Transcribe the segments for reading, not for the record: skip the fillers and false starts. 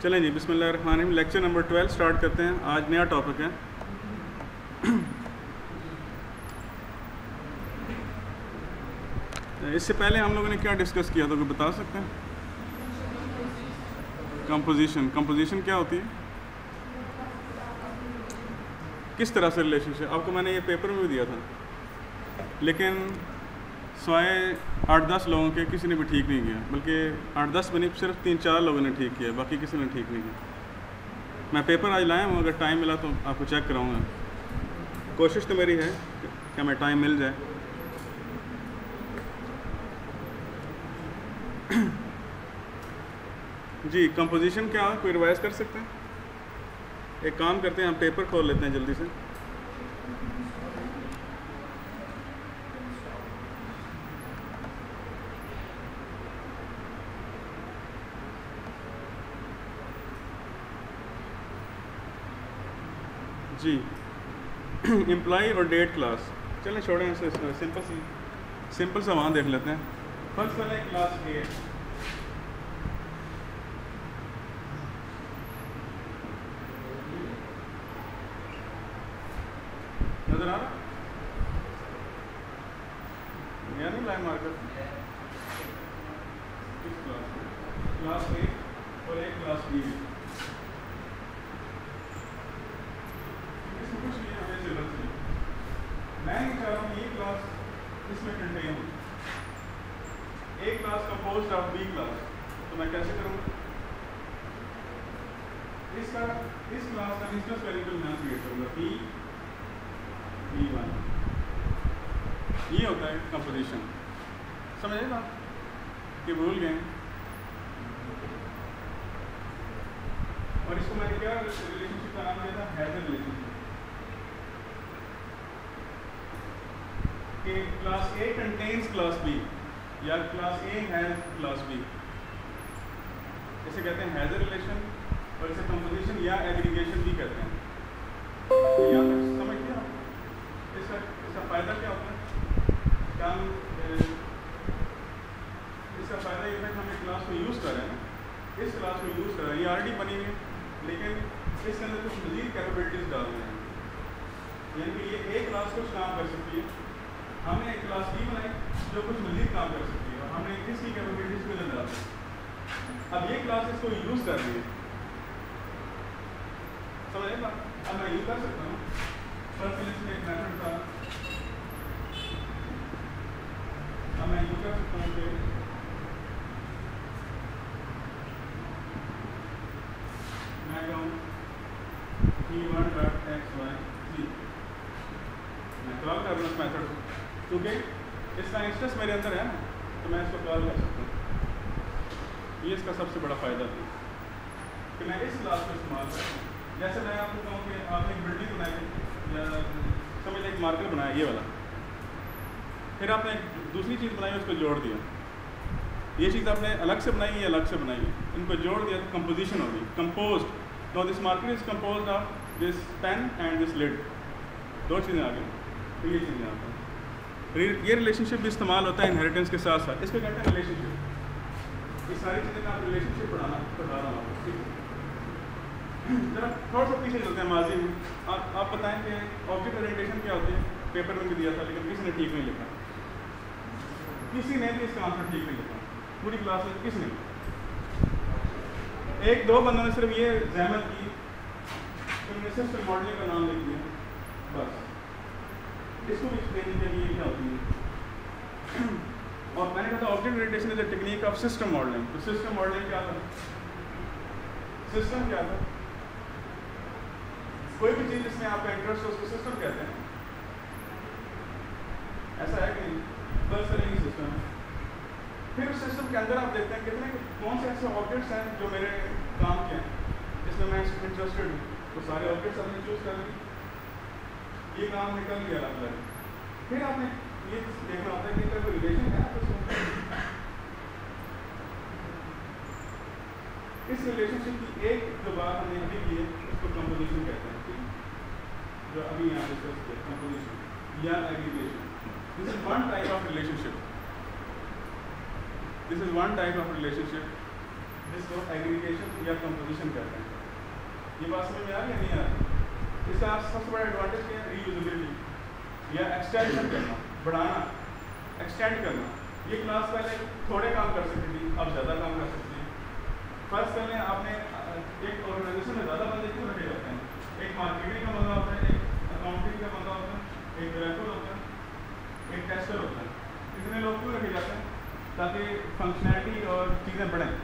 चलें जी, बिस्मिल्लाहिर्रहमानिर्रहीम। Lecture number 12 start करते हैं। आज नया टॉपिक है। इससे पहले हम लोगों ने क्या डिस्कस किया था, कोई बता सकते हैं? कंपोजिशन। कंपोजिशन क्या होती है, किस तरह से रिलेशनशिप? आपको मैंने ये पेपर में भी दिया था, लेकिन स्वाए 8-10 लोगों के किसी ने भी ठीक नहीं किया, बल्कि 8-10 में नहीं, सिर्फ 3-4 लोगों ने ठीक किया, बाकी किसी ने ठीक नहीं किया। मैं पेपर आज लाया हूँ, अगर टाइम मिला तो आपको चेक कराऊँगा। कोशिश तो मेरी है कि हमें टाइम मिल जाए। जी, कंपोजिशन क्या है, कोई रिवाइज कर सकते हैं? एक काम करते हैं, हम पेपर खोल लेते हैं जल्दी से। जी, एम्प्लॉय और डेट क्लास। चलें छोड़ें इसे, सिंपल सा वहाँ देख लेते हैं। फर्स्ट वाला क्लास ए है। नजर आ रहा? या नहीं लाइन मार्कर? किस क्लास ए और एक क्लास बी है। इसमें कुछ नहीं, हमें जरूरत नहीं। मैं नहीं चाह रहा हूँ ये क्लास इसमें कंटेन हो। A class composed of B class, तो मैं कैसे करूँगा? इस क्लास का इंस्टेंस वेरिएबल मैं क्रिएट करूँगा, P1। ये होता है कंपोजिशन। समझे ना कि भूल गए? और इसको मैंने क्या रिलेशनशिप का नाम दिया था? Has a relationship. कि class A contains class B या class A has class B, इसे कहते हैं हैजर रिलेशन, और इसे कंपोजिशन या एग्रीगेशन भी कहते हैं। तो यहाँ तक समझ गया? इसका फ़ायदा क्या होता है? क्या हम इसका फ़ायदा ये है कि हम एक क्लास को यूज़ कर रहे हैं ना, इस क्लास को यूज़ कर रहे हैं, ये ऑलरेडी बनी हुई है, लेकिन इसके अंदर कुछ मज़ीद कैपेबिलिटीज़ डाल रहे हैं। यानी कि ये एक क्लास कुछ काम कर सकती है, हमने एक क्लास बी बनाई जो कुछ मज़ीद काम कर सकती है, और हमने इसकी कैपेबिलिटीज़ को डाल दी। अब ये क्लास इसको यूज़ कर रही है, समझे ना? अब मैं यूज़ कर सकता हूँ। फर्स्ट इसमें एक मेथड था, अब मैं यूज़ कर सकता हूँ कि मैं कहूँ P1.xyz, मैं कॉल कर रहा हूँ इस मेथड को, क्योंकि इसका इंस्टेंस मेरे अंदर है ना, तो मैं इसको कॉल कर सकता हूँ। ये इसका सबसे बड़ा फ़ायदा था कि मैं इस क्लास को इस्तेमाल करता हूँ। जैसे मैं आपको कहूँ कि आपने एक बिल्डिंग बनाई, या समझ एक मार्कर बनाया ये वाला, फिर आपने एक दूसरी चीज़ बनाई, उसको जोड़ दिया। ये चीज़ आपने अलग से बनाई या अलग से बनाई है, इनको जोड़ दिया तो कंपोजिशन होगी, कंपोज्ड। तो this marker is composed of this pen and this lid, दो चीज़ें आ गई। तो ये चीज़ें आता हैं। ये रिलेशनशिप भी इस्तेमाल होता है इनहेरिटेंस के साथ साथ, इसको कहते हैं रिलेशनशिप। ये सारी चीज़ें का आप रिलेशनशिप बता रहा हूँ आपको, ठीक है? जरा थोड़ा सा पीछे चलते हैं माजी में। आप बताएं कि ऑब्जेक्ट ओरिएंटेशन क्या होती है? पेपर में भी दिया था, लेकिन किसी ने ठीक नहीं लिखा, किसी ने भी इसका आंसर ठीक नहीं लिखा पूरी क्लास में, किसने? एक दो बंदों ने सिर्फ ये जहमत की कि सिस्टम मॉडलिंग का नाम लिख दिया, बस। इसको भी एक्सप्लेन किया कि ये क्या होती है। और मैंने कहा था object orientation is the technique of system modelling. तो सिस्टम मॉडलिंग क्या था? सिस्टम क्या था? कोई भी चीज़ जिसमें आपका इंटरेस्ट हो उसको सिस्टम कहते हैं, ऐसा है कि नहीं? बस नहीं सिस्टम है। फिर उस सिस्टम के अंदर आप देखते हैं कितने कौन से ऐसे ऑब्जेक्ट्स हैं जो मेरे काम के हैं, जिसमें मैं इंटरेस्टेड हूँ, तो सारे ऑब्जेक्ट्स आपने चूज़ कर लिए, ये काम निकल गया अलग। फिर आपने ये देखना होता है कि इनका कोई रिलेशन है आपस में। इस रिलेशनशिप की एक जो बात हमने अभी की है उसको कंपोजिशन कहते हैं, ठीक? जो अभी यहाँ डिस्कस किया, कंपोजिशन या aggregation. This is one type of relationship. जिसको एग्रीगेशन या कंपोजिशन कहते हैं। ये बात समझ में आ रही है नहीं आ रही? इसका सबसे बड़ा एडवांटेज क्या है? रीयूजेबिलिटी या एक्सटेंशन करना, बढ़ाना, एक्सटेंड करना। ये क्लास पहले थोड़े काम कर सकती थी, अब ज़्यादा काम कर सकती है। फर्स्ट पहले आपने एक ऑर्गेनाइजेशन में ज़्यादा बंदे क्यों रखे जाते हैं? एक मार्केटिंग का बंदा होता है, एक अकाउंटिंग का बंदा होता है, एक डायरेक्टर होता है, एक टेस्टर होता है। इतने लोग क्यों रखे जाते हैं? ताकि फंक्शनैलिटी और चीज़ें बढ़ें।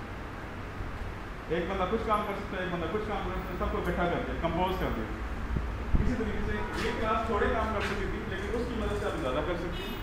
एक बंदा कुछ काम कर सकता है, एक बंदा कुछ काम कर सकता है, सबको इकट्ठा कर दे, कंपोज कर दे। इसी तरीके से ये क्लास थोड़े काम कर सकती थी, लेकिन उसकी मदद से आप ज़्यादा कर सकती हैं।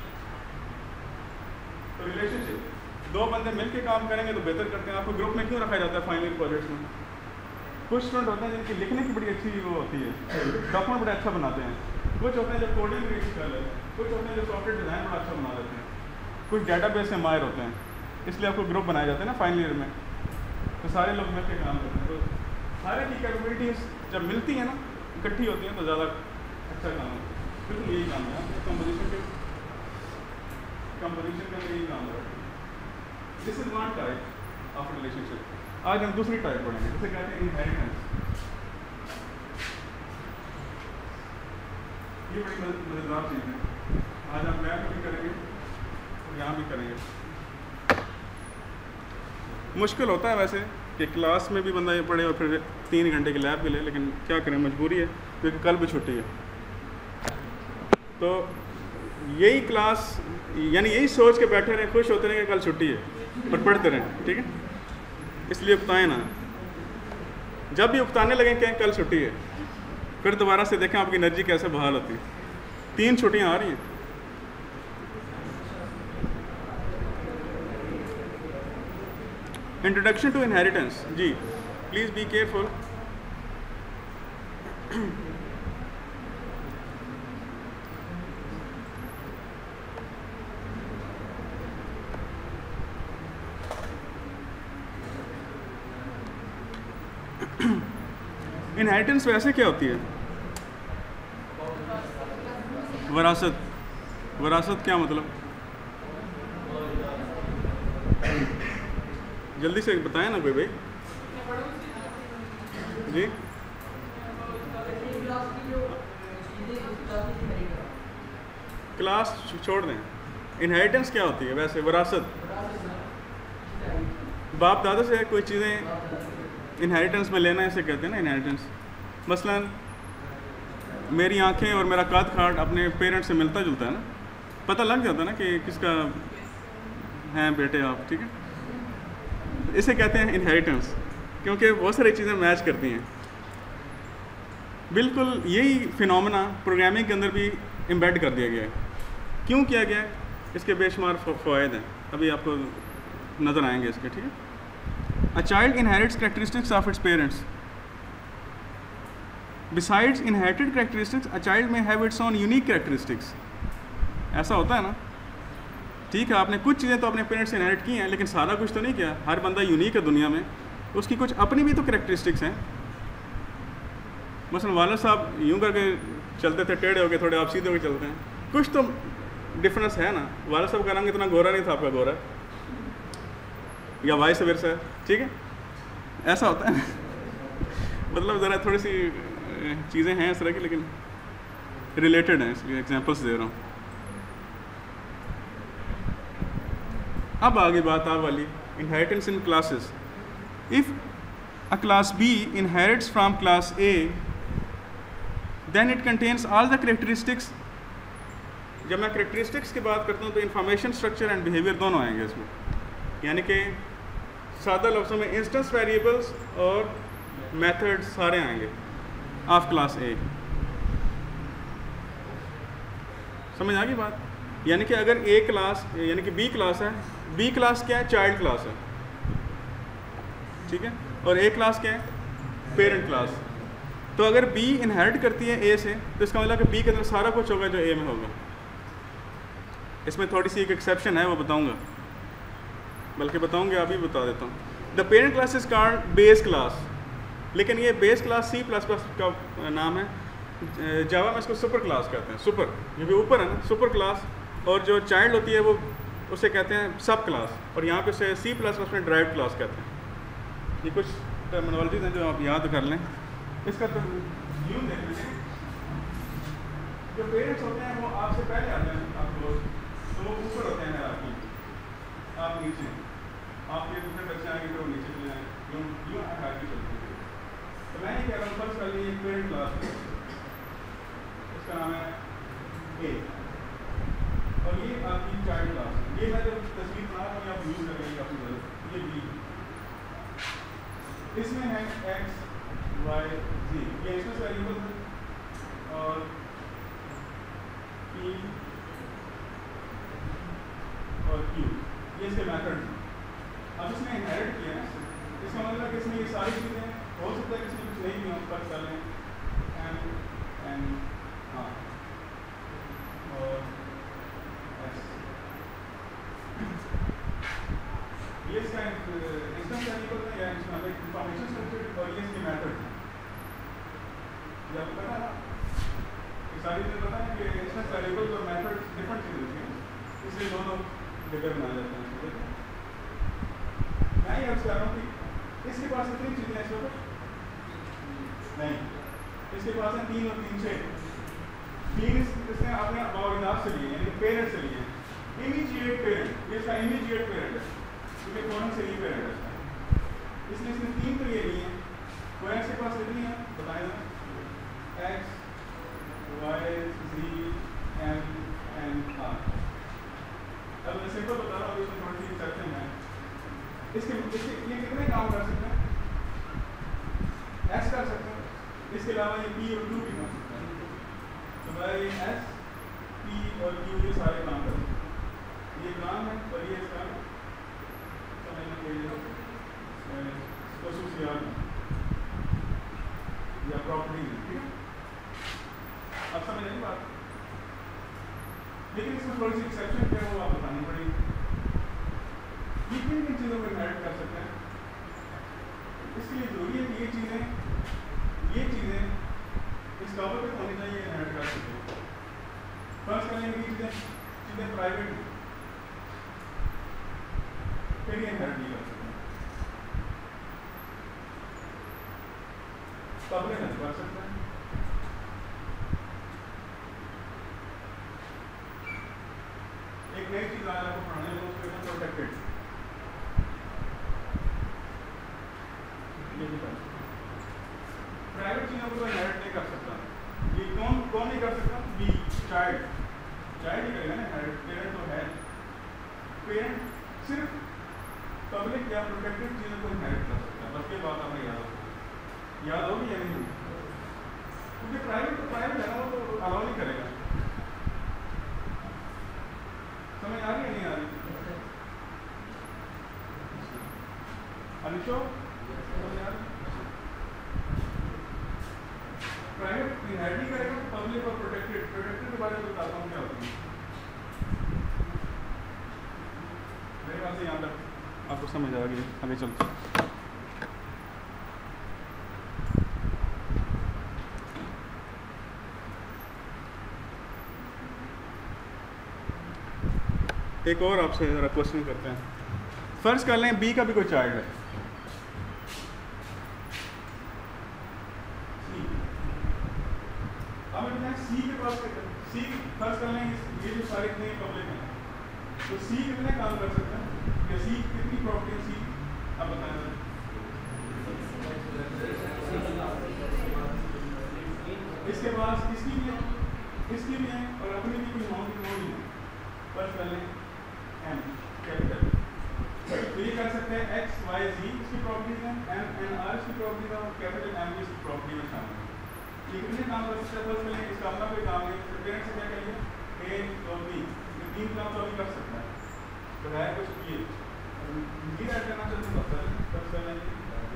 तो रिलेशनशिप, दो बंदे मिलकर काम करेंगे तो बेहतर करते हैं। आपको ग्रुप में क्यों रखा जाता है फाइनल प्रोजेक्ट्स में? कुछ स्टूडेंट होते हैं जिनकी लिखने की बड़ी अच्छी वो होती है, डॉक्यूमेंट बड़ा अच्छा बनाते हैं। कुछ होते हैं जो कोडिंग भी अच्छी कर लेते हैं, कुछ होते हैं जो सॉफ्टवेयर डिज़ाइन बड़ा अच्छा बना लेते हैं, कुछ डेटाबेस से माहिर होते हैं। इसलिए आपको ग्रुप बनाए जाते हैं ना फाइनल ईयर में, तो सारे लोग मिलकर काम करते हैं। तो सारे की कैपेबिलिटीज़ जब मिलती हैं ना, इकट्ठी होती हैं, तो ज़्यादा अच्छा काम होता है। बिल्कुल यही काम है कंपोजिशन का यही काम है। This is one type of relationship. आज हम दूसरी टाइप पढ़ेंगे, जिसे कहते हैं इनहेरिटेंस। ये बड़ी मज़ेदार चीज़ है। आज हम लैब में भी करेंगे और यहाँ भी करेंगे। मुश्किल होता है वैसे कि क्लास में भी बंदा ये पढ़े और फिर 3 घंटे की लैब भी ले, लेकिन क्या करें, मजबूरी है, क्योंकि कल भी छुट्टी है। तो यही क्लास, यानी यही सोच के बैठे रहें, खुश होते रहें कि कल छुट्टी है, और पढ़ते रहें, ठीक है? इसलिए उकताएं ना। जब भी उकताने लगें कहें कल छुट्टी है, फिर दोबारा से देखें आपकी एनर्जी कैसे बहाल होती है। 3 छुट्टियाँ आ रही हैं। Introduction to inheritance. जी प्लीज़ बी केयरफुल। इनहेरिटेंस वैसे क्या होती है? वरासत। वरासत क्या मतलब? जल्दी से बताएं ना कोई भाई। जी क्लास छोड़ दें। इनहेरिटेंस क्या होती है वैसे? वरासत। बाप दादा से कोई चीज़ें इनहेरिटेंस में लेना, इसे कहते हैं ना इनहेरिटेंस। मसलन मेरी आंखें और मेरा कद काट अपने पेरेंट्स से मिलता जुलता है ना, पता लग जाता है ना कि किसका हैं बेटे आप, ठीक है? इसे कहते हैं इनहेरिटेंस, क्योंकि बहुत सारी चीज़ें मैच करती हैं। बिल्कुल यही फिनोमेना प्रोग्रामिंग के अंदर भी एम्बेड कर दिया गया है। क्यों किया गया है? इसके बेशुमार फ़वाइद हैं, अभी आपको नज़र आएंगे इसके, ठीक है? A child inherits characteristics of its parents. Besides inherited characteristics, a child may have its own unique characteristics. ऐसा होता है ना? ठीक है, आपने कुछ चीज़ें तो अपने पेरेंट्स से इनहेरिट की हैं, लेकिन सारा कुछ तो नहीं किया। हर बंदा यूनिक है दुनिया में, उसकी कुछ अपनी भी तो कैरेक्टरिस्टिक्स हैं। मसलन वालिद साहब यूँ करके चलते थे, टेढ़े होके, थोड़े आप सीधे होके चलते हैं, कुछ तो डिफरेंस है ना। वालिद साहब का रंग इतना गोरा नहीं था, आपका गोरा, या वाइस वर्सा, ठीक है? ऐसा होता है मतलब ज़रा थोड़ी सी चीज़ें हैं इस तरह की, लेकिन रिलेटेड हैं, इसलिए एग्जांपल्स दे रहा हूँ। अब आगे बात आप वाली inheritance in classes. If a class B inherits from class A, then it contains all the characteristics. जब मैं कैरेक्टरिस्टिक्स की बात करता हूँ तो इंफॉर्मेशन स्ट्रक्चर एंड बिहेवियर दोनों आएंगे इसमें। यानी कि सादा लफ्ज़ों में इंस्टेंस वेरिएबल्स और मेथड्स सारे आएंगे ऑफ क्लास ए। समझ आ गई बात? यानी कि अगर ए क्लास, यानी कि बी क्लास है, बी क्लास क्या है? चाइल्ड क्लास है, ठीक है? और ए क्लास क्या है? Parent class. तो अगर बी इनहेरिट करती है ए से, तो इसका मतलब कि बी के अंदर सारा कुछ होगा जो ए में होगा। इसमें थोड़ी सी एक एक्सेप्शन है, वो बताऊंगा, बल्कि बताऊंगा अभी बता देता हूँ। The parent class is called base class, लेकिन ये बेस क्लास C++ का नाम है। जावा में इसको सुपर क्लास कहते हैं, सुपर क्योंकि ऊपर है ना, सुपर क्लास। और जो चाइल्ड होती है वो उसे कहते हैं सब क्लास, और यहाँ पे उसे C++ में ड्राइव क्लास कहते हैं। ये कुछ टर्मिनोलॉजीज हैं जो आप याद कर लें। इसका तो यूँ देख लीजिए, जो पेरेंट्स होते हैं वो आपसे पहले आते हैं, आप लोग तो वो ऊपर होते हैं आपकी, आप नीचे, आपके दूसरे बच्चे आएंगे तो नीचे चले जाएँ, यूँ आगे चलते हैं। तो मैं ये कह रहा हूँ फर्स्ट कर लीजिए पेरेंट क्लास, इसका नाम है ए, और ये आपकी चाइल्ड क्लास है। ये मैं जो तस्वीर बना रहा हूँ आप यूज़ करेंगे काफ़ी ज़्यादा। ये बी, इसमें है एक्स वाई जी, ये एक्सेस वेरिएबल है, और पी और क्यू ये इसके मेथड हैं। अब इसने इनहेरिट किया है, इसका मतलब कि इसमें ये सारी चीज़ें हो सकता है कि इसमें कुछ नहीं भी हम फर्क कर लें एम एन हाँ और एस, ये इसका इंस्टेंस वेरिएबल है या इंफॉर्मेशन स्ट्रक्चर, और ये इसके मेथड हैं। ये आपको पता है ना, ये सारी चीज़ें पता है कि इंस्टेंस वेरिएबल और मेथड डिफरेंट चीज़ें होती हैं, इसलिए दोनों जगह बनाए जाते हैं। मैं ये अर्ज कर रहा हूँ कि इसके पास कितनी चीज़ें हैं इस वक्त नहीं, इसके पास है 3 और 3 6 3 इसने अपने बावजूद से लिए, यानी पेरेंट से लिए। इमीडिएट पेरेंट, ये इसका इमीडिएट पेरेंट है क्योंकि कौन से ही पेरेंट है इसने 3 तो ये लिए हैं। तो एक्स के पास कितनी है बताएं ना, X Y G M N R. अब मैं सिंपल बता रहा हूँ, इसमें थोड़ी सी एक्सेप्शन है। इसके ये कितने काम कर सकते हैं, एस कर सकते हैं, इसके अलावा ये पी और क्यू भी कर सकते हैं। तो भाई एस पी और क्यू ये सारे काम कर सकते हैं। ये काम है और ये इसका समझने के लिए खसूसियात या प्रॉपर्टी है, ठीक है। अब समझ नहीं बात, लेकिन इसमें थोड़ी सी एक्सेप्शन क्या है वो आप बतानी पड़ेगी। ये किन किन चीज़ों को इनहेरिट कर सकते हैं, इसके लिए जरूरी है कि ये चीज़ें इस टॉपिक पे होनी चाहिए, इनहेरिट कर सकते हैं। फर्स्ट करने की चीज़ें प्राइवेट हैं, फिर ये इनहेरिट नहीं कर सकते। पब्लिक है कर सकते हैं, एक नई चीज़ आज आपको पढ़ाने को प्रोटेक्टेड, ये भी कर सकते। प्राइवेट चीज़ों को तो इनहेरिट नहीं कर सकता। ये कौन नहीं कर सकता, बी चाइल्ड ही करेगा ना इनहेरिट, पेरेंट तो है। पेरेंट सिर्फ पब्लिक या प्रोटेक्टेड चीज़ों को इनहेरिट कर सकता है, बस ये बात हमें याद होगी या नहीं, क्योंकि प्राइवेट तो प्राइवेट है ना, वो तो अलाउ नहीं करेगा। समझ आ रही है नहीं आ रही अनिशो, समझ आ रही? प्राइवेट इनहेरिट नहीं करेगा, पब्लिक और प्रोटेक्टेड के बारे में बताता हूँ क्या होती है। मेरे ख्याल से यहाँ तक आपको समझ आ गई, आगे चलते हैं। एक और आपसे ज़रा क्वेश्चन करते हैं। फर्ज कर लें बी का भी कोई चाइल्ड है, अब सी के पास सी फर्ज कर लें ये जो सारे इतने पब्लिक हैं, तो सी कितने काम कर सकते हैं या सी कितनी प्रॉपर्टी सी अब बताएं। इसके पास इसकी भी है और अपनी भी कोई नॉन है। फर्ज कर लें एम कैपिटल, तो ये कर सकते हैं एक्स वाई जी इसकी प्रॉपर्टीज हैं, एम एन आर इसकी प्रॉपर्टीज है, और कैपिटल एम भी इसकी प्रॉपर्टी में शामिल है। ये कितने काम कर सकते हैं, फर्स्ट में इसका अपना कोई काम नहीं, पेरेंट से क्या करिए ए और बी, ये 3 काम तो अभी कर सकता है। तो है कुछ ये जी ऐड करना चाहते हैं, फर्स्ट कर लेंगे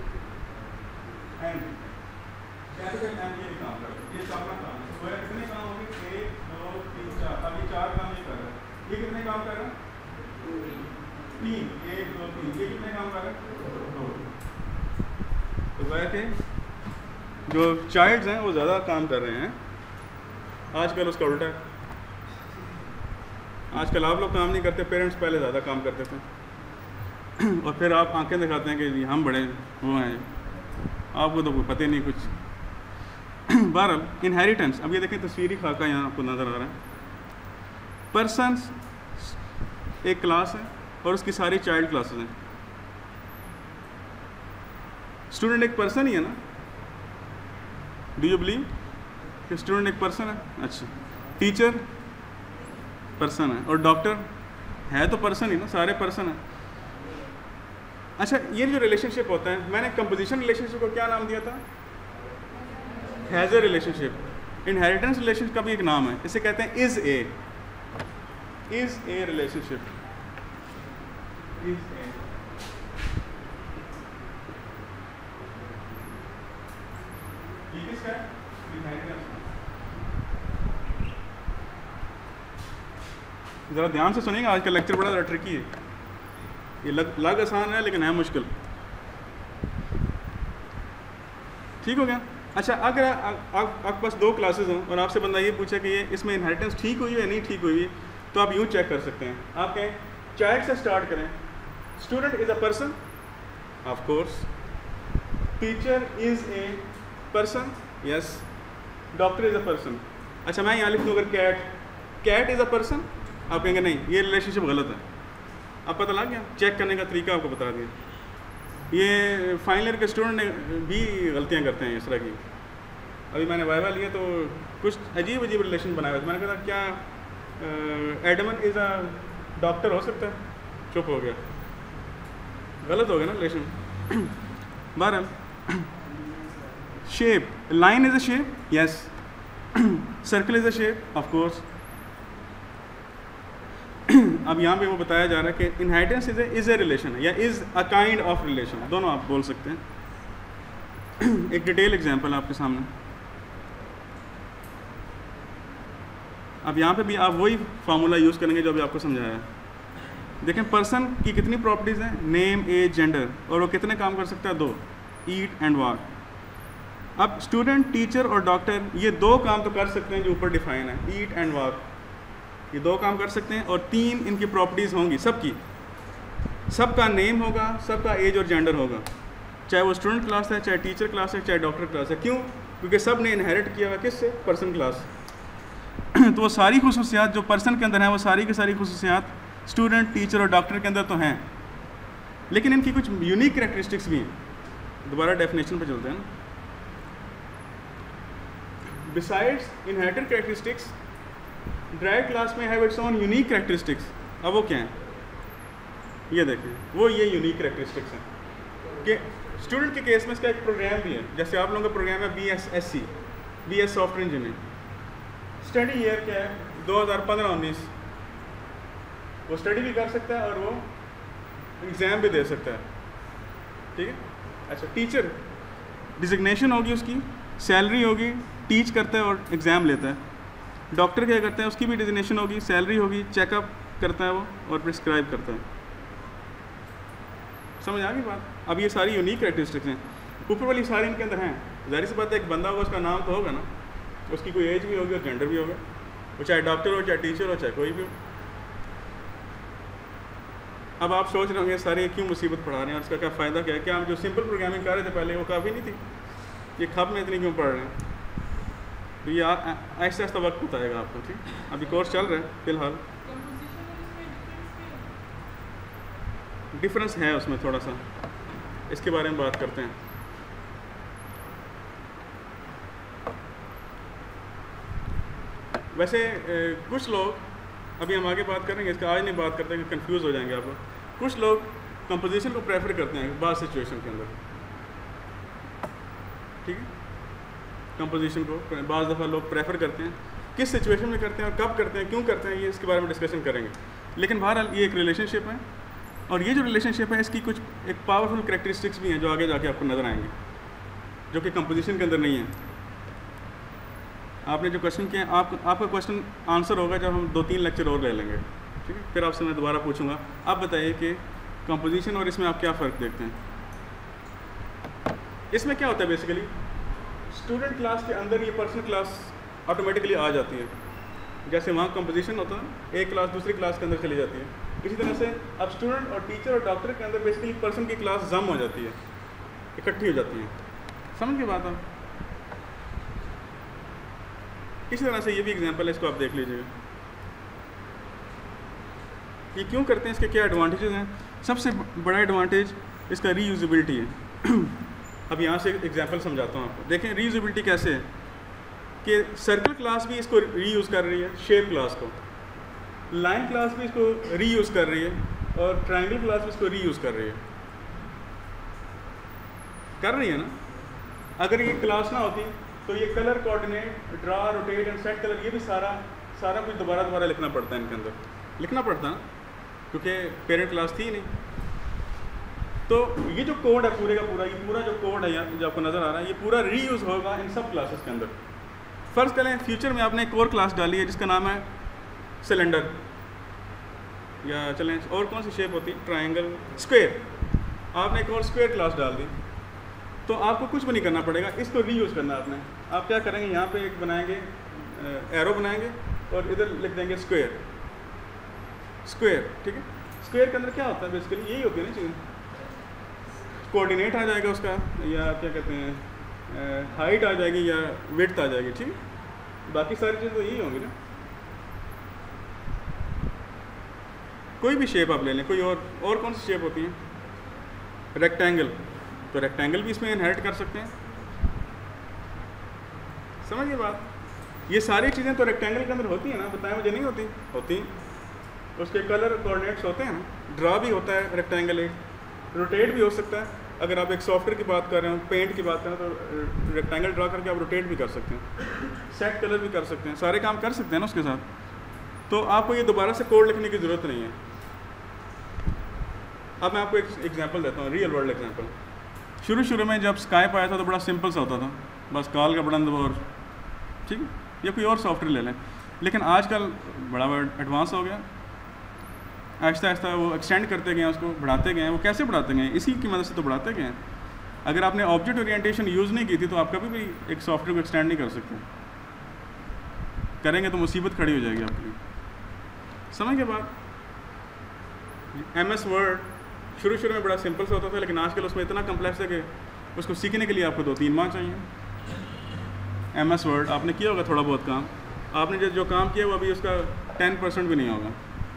एंड कैपिटल एम ये भी काम कर, ये इसका अपना काम है। तो कितने काम होंगे 1 2 3 4, अभी 4 काम ये कर रहा है। ये कितने काम कर रहा है 3, 1 2 3, ये कितने काम कर रहा है 2। तो वह के जो चाइल्ड्स हैं वो ज़्यादा काम कर रहे हैं आजकल, उसका उल्टा है। आजकल आप लोग काम नहीं करते, पेरेंट्स पहले ज़्यादा काम करते थे। और फिर आप आंखें दिखाते हैं कि जी हम बड़े वो हैं, आपको तो कोई पता नहीं कुछ। बहरहाल इनहेरिटेंस, अब ये देखें तस्वीरी खाका यहाँ आपको नज़र आ रहा है। पर्सन्स एक क्लास है और उसकी सारी चाइल्ड क्लासेस हैं। स्टूडेंट एक पर्सन ही है ना, डू यू बिलीव कि स्टूडेंट एक पर्सन है? अच्छा, टीचर पर्सन है और डॉक्टर है तो पर्सन ही ना, सारे पर्सन है। अच्छा, ये जो रिलेशनशिप होता है, मैंने कंपोजिशन रिलेशनशिप को क्या नाम दिया था? Has a relationship. Inheritance relationship का भी एक नाम है, इसे कहते हैं is a relationship. Is a ये किसका है? इनहेरिटेंस। ज़रा ध्यान से सुनिएगा, आज का लेक्चर बड़ा ज़रा ट्रिकी है। ये लग आसान है लेकिन है मुश्किल। ठीक हो गया? अच्छा, अगर आपके पास दो क्लासेस हों और आपसे बंदा ये पूछे कि ये इसमें इनहेरिटेंस ठीक हुई है या नहीं ठीक हुई है, तो आप यूँ चेक कर सकते हैं। आप कहें चाइल्ड से स्टार्ट करें, student is a person, of course. Teacher is a person, yes. Doctor is a person. अच्छा, मैं यहाँ लिख दूँ अगर कैट इज़ अ पर्सन, आप कहेंगे नहीं, ये रिलेशनशिप गलत है। अब पता लग गया, चेक करने का तरीका आपको बता दिया। ये फाइनल ईयर के स्टूडेंट भी गलतियाँ करते हैं इस तरह की। अभी मैंने वाइवा लिया तो कुछ अजीब रिलेशन बनाया हुआ था। मैंने कहा क्या एडमन इज़ अ डॉक्टर हो सकता है? चुप हो गया, गलत हो गया ना रिलेशन। बहरहाल, shape, line is a shape, yes. Circle is a shape, of course. अब यहाँ पे वो बताया जा रहा है कि इनहेरिटेंस इज़ ए रिलेशन है या is a kind of relation, दोनों आप बोल सकते हैं। एक डिटेल एग्जांपल आपके सामने। अब यहाँ पे भी आप वही फार्मूला यूज़ करेंगे जो अभी आपको समझाया है। देखें, पर्सन की कितनी प्रॉपर्टीज़ हैं? नेम, एज, जेंडर, और वो कितने काम कर सकता है? 2, ईट एंड वॉक। अब स्टूडेंट, टीचर और डॉक्टर, ये 2 काम तो कर सकते हैं जो ऊपर डिफाइन है, ईट एंड वॉक। ये 2 काम कर सकते हैं और 3 इनकी प्रॉपर्टीज़ होंगी सबकी। सबका नेम होगा, सबका एज और जेंडर होगा, चाहे वो स्टूडेंट क्लास है, चाहे टीचर क्लास है, चाहे डॉक्टर क्लास है। क्यों? क्योंकि सब ने इनहेरिट किया हुआ किससे? Person class. तो वो सारी खुसूसियात जो पर्सन के अंदर हैं, वो सारी की सारी खुसूसियात स्टूडेंट, टीचर और डॉक्टर के अंदर तो हैं, लेकिन इनकी कुछ यूनिक कैरेक्टरिस्टिक्स भी हैं। दोबारा डेफिनेशन पर चलते हैं ना। Besides inherited characteristics, derived class में have its own unique characteristics. अब वो क्या हैं? ये देखें, वो ये यूनिक कैरेक्टरिस्टिक्स हैं कि स्टूडेंट के केस में इसका एक प्रोग्राम भी है। जैसे आप लोगों का प्रोग्राम है BSSC, BS software engineering. Study year क्या है? 2015-19। वो स्टडी भी कर सकता है और वो एग्ज़ाम भी दे सकता है, ठीक है। अच्छा, टीचर डिजिग्नेशन होगी उसकी, सैलरी होगी, टीच करता है और एग्ज़ाम लेता है। डॉक्टर क्या करते हैं? उसकी भी डिजिग्नेशन होगी, सैलरी होगी, चेकअप करता है वो और प्रिस्क्राइब करता है। समझ आ गई बात? अब ये सारी यूनिक कैरेक्टरिस्टिक्स हैं, ऊपर वाली सारी इनके अंदर हैं। ज़ाहिर सी बात है, एक बंदा होगा, उसका नाम तो होगा ना, उसकी कोई एज भी होगी और जेंडर भी होगा, वो चाहे डॉक्टर हो, चाहे टीचर हो, चाहे कोई भी हो। अब आप सोच रहे होंगे सारे क्यों मुसीबत पढ़ा रहे हैं और इसका क्या फ़ायदा क्या है? क्या हम जो सिंपल प्रोग्रामिंग कर रहे थे पहले वो काफ़ी नहीं थी? ये खब में इतनी क्यों पढ़ रहे हैं? तो ये ऐसा ऐसा वक्त बताएगा आपको, ठीक। अभी कोर्स चल रहा है फ़िलहाल। डिफरेंस है उसमें थोड़ा सा, इसके बारे में बात करते हैं। वैसे कुछ लोग, अभी हम आगे बात करेंगे इसका, आज नहीं बात करते हैं, कंफ्यूज हो जाएंगे आप लोग। कुछ लोग कंपोजिशन को प्रेफर करते हैं बाद सिचुएशन के अंदर, ठीक है। कंपोजिशन को बाज़ दफ़ा लोग प्रेफर करते हैं, किस सिचुएशन में करते हैं और कब करते हैं, क्यों करते हैं, ये इसके बारे में डिस्कशन करेंगे। लेकिन बहरहाल ये एक रिलेशनशिप है और ये जो रिलेशनशिप है इसकी कुछ एक पावरफुल कैरेक्टरिस्टिक्स भी हैं जो आगे जाके आपको नज़र आएंगे, जो कि कंपोजिशन के अंदर नहीं है। आपने जो क्वेश्चन किया, आपका क्वेश्चन आंसर होगा जब हम 2-3 लेक्चर और ले लेंगे, ठीक है। फिर आपसे मैं दोबारा पूछूंगा, आप बताइए कि कंपोजिशन और इसमें आप क्या फ़र्क देखते हैं। इसमें क्या होता है बेसिकली, स्टूडेंट क्लास के अंदर ये पर्सन क्लास ऑटोमेटिकली आ जाती है। जैसे वहाँ कंपोजिशन होता है, एक क्लास दूसरी क्लास के अंदर चली जाती है, इसी तरह से अब स्टूडेंट और टीचर और डॉक्टर के अंदर बेसिकली पर्सन की क्लास जम हो जाती है, इकट्ठी हो जाती है। समझ के बात आप? इसी तरह से ये भी एग्जांपल है, इसको आप देख लीजिएगा। ये क्यों करते हैं, इसके क्या एडवांटेजेस हैं? सबसे बड़ा एडवांटेज इसका रीयूजेबिलिटी है। अब यहाँ से एग्जांपल समझाता हूँ आपको। देखें रीयूजेबिलिटी कैसे है कि सर्कल क्लास भी इसको रीयूज़ कर रही है, शेप क्लास को, लाइन क्लास भी इसको रीयूज़ कर रही है, और ट्रायंगल क्लास भी इसको रीयूज़ कर रही है ना। अगर ये क्लास ना होती तो ये colour coordinate, draw, rotate and set colour, ये भी सारा कुछ दोबारा लिखना पड़ता है, इनके अंदर लिखना पड़ता ना, क्योंकि पेरेंट क्लास थी नहीं। तो ये जो कोड है पूरे का पूरा, ये पूरा जो कोड है यहाँ जो आपको नज़र आ रहा है, ये पूरा रीयूज़ होगा इन सब क्लासेस के अंदर। फ़र्ज़ करें फ्यूचर में आपने एक और क्लास डाली है जिसका नाम है सिलेंडर, या चलें और कौन सी शेप होती है, ट्रायंगल, स्क्वायर। आपने एक और स्क्वायर क्लास डाल दी, तो आपको कुछ भी नहीं करना पड़ेगा, इसको रीयूज़ करना है आपने। आप क्या करेंगे, यहाँ पे एक बनाएंगे, एरो बनाएंगे और इधर लिख देंगे स्क्वायर, ठीक है। स्क्वायर के अंदर क्या होता है, बेसिकली यही होती है ना चीज़, कोऑर्डिनेट आ जाएगा उसका, या क्या कहते हैं, हाइट आ जाएगी या विड्थ आ जाएगी, ठीक है। बाकी सारी चीज़ तो यही होंगी ना। कोई भी शेप आप ले लें, कोई और कौन सी शेप होती है, रेक्टेंगल, तो रेक्टेंगल भी इसमें इनहेरिट कर सकते हैं। समझिए बात, ये सारी चीज़ें तो रेक्टेंगल के अंदर होती हैं ना, बताएं मुझे, नहीं होती? उसके कलर कोऑर्डिनेट्स होते हैं ना, ड्रा भी होता है रेक्टेंगल, एक रोटेट भी हो सकता है। अगर आप एक सॉफ्टवेयर की बात कर रहे हो, पेंट की बात कर रहे हो, तो रेक्टेंगल ड्रा करके आप रोटेट भी कर सकते हैं, सेट कलर भी कर सकते हैं, सारे काम कर सकते हैं ना उसके साथ। तो आपको ये दोबारा से कोड लिखने की ज़रूरत नहीं है। अब मैं आपको एक एग्जांपल देता हूँ, रियल वर्ल्ड एग्जांपल। शुरू में जब स्काइप आया था तो बड़ा सिंपल सा होता था, बस कॉल का बटन दबाओ, ठीक है, या कोई और सॉफ्टवेयर ले लें। लेकिन आजकल बड़ा एडवांस हो गया, आहिस्ता आहिस्ता वो एक्सटेंड करते गए, उसको बढ़ाते गए। वो कैसे बढ़ाते गए, इसी की मदद से तो बढ़ाते गए। अगर आपने ऑब्जेक्ट ओरिएंटेशन यूज़ नहीं की थी तो आप कभी भी एक सॉफ्टवेयर को एक्सटेंड नहीं कर सकते, करेंगे तो मुसीबत खड़ी हो जाएगी आपके लिए। समझ के बाद MS वर्ड शुरू में बड़ा सिंपल सा होता था, लेकिन आजकल उसमें इतना कम्प्लेक्स है कि उसको सीखने के लिए आपको 2-3 माह चाहिए। MS वर्ड आपने किया होगा थोड़ा बहुत काम, आपने जो काम किया वो अभी उसका 10% भी नहीं होगा,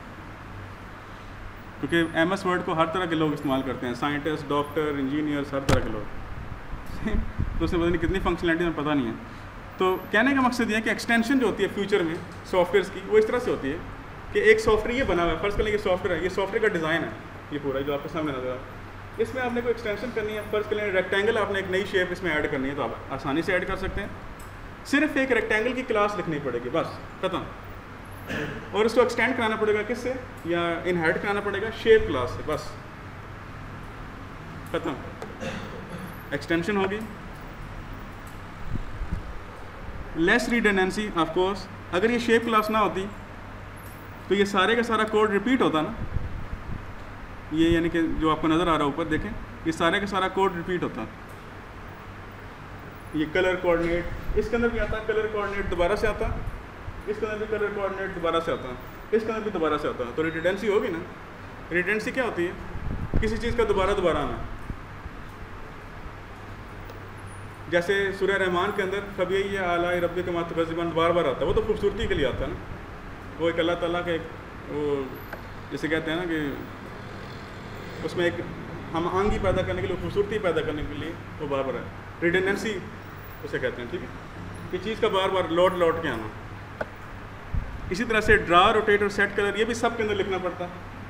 क्योंकि MS वर्ड को हर तरह के लोग इस्तेमाल करते हैं, साइंटिस्ट, डॉक्टर, इंजीनियर्स, हर तरह के लोग। तो उसमें पता नहीं कितनी फंक्शनलिटी में पता नहीं है। तो कहने का मकसद ये है कि एक्सटेंशन जो होती है फ्यूचर में सॉफ्टवेयर्स की, वो इस तरह से होती है कि एक सॉफ्टवेयर ये बना हुआ है, फर्स्ट करें ये सॉफ्टवेयर है, ये सॉफ्टवेयर का डिज़ाइन है, ये पूरा जो आपके सामने नजर आ रहा है। इसमें आपने कोई एक्सटेंशन करनी है, फर्स्ट करें रेक्टेंगल, आपने एक नई शेप इसमें ऐड करनी है, तो आप आसानी से ऐड कर सकते हैं। सिर्फ एक रेक्टेंगल की क्लास लिखनी पड़ेगी, बस खत्म। और उसको एक्सटेंड कराना पड़ेगा किससे, या इनहेरिट कराना पड़ेगा शेप क्लास से, बस खत्म, एक्सटेंशन होगी। लेस रिडंडेंसी ऑफ कोर्स, अगर ये शेप क्लास ना होती तो ये सारे का सारा कोड रिपीट होता ना, ये यानी कि जो आपको नज़र आ रहा है ऊपर देखें, ये सारे का सारा कोड रिपीट होता। ये कलर कोऑर्डिनेट इसके अंदर भी आता, कलर कोऑर्डिनेट दोबारा से आता, इसके अंदर भी कलर कोऑर्डिनेट दोबारा से आता, इसके अंदर भी दोबारा से आता, तो रिडंडेंसी होगी ना। रिडंडेंसी क्या होती है, किसी चीज़ का दोबारा आना। जैसे सूरह रहमान के अंदर फबी आला रब्बी का मातुकज़्ज़िबान बार आता है, वो तो खूबसूरती के लिए आता है ना, वो एक अल्लाह ताला का एक वो जैसे कहते हैं ना कि उसमें एक हम आंगी पैदा करने के लिए, खूबसूरती पैदा करने के लिए वो बार है, रिडंडेंसी उसे कहते हैं, ठीक है, कि चीज़ का बार लौट के आना। इसी तरह से ड्रा, रोटेट और सेट कलर, ये भी सब के अंदर लिखना पड़ता,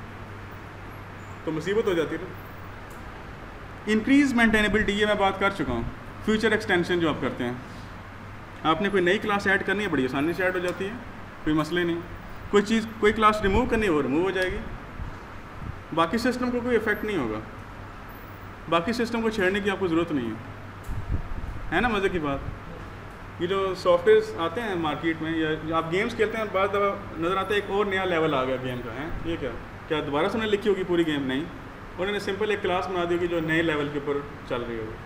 तो मुसीबत हो जाती है ना। इंक्रीज मेंटेनेबिलिटी, ये मैं बात कर चुका हूँ। फ्यूचर एक्सटेंशन जो आप करते हैं, आपने कोई नई क्लास ऐड करनी है, बड़ी आसानी से ऐड हो जाती है, कोई मसले नहीं। कोई क्लास रिमूव करनी है, वो रिमूव हो जाएगी, बाकी सिस्टम को कोई इफेक्ट नहीं होगा, बाकी सिस्टम को छेड़ने की आपको ज़रूरत नहीं है ना। मज़े की बात, ये जो सॉफ्टवेयर्स आते हैं मार्केट में, या जो आप गेम्स खेलते हैं, बाद दफ़ा नज़र आता है एक और नया लेवल आ गया गेम का, है ये क्या दोबारा से उन्होंने लिखी होगी पूरी गेम? नहीं, उन्होंने सिंपल एक क्लास बना दी होगी जो नए लेवल के ऊपर चल रही होगी।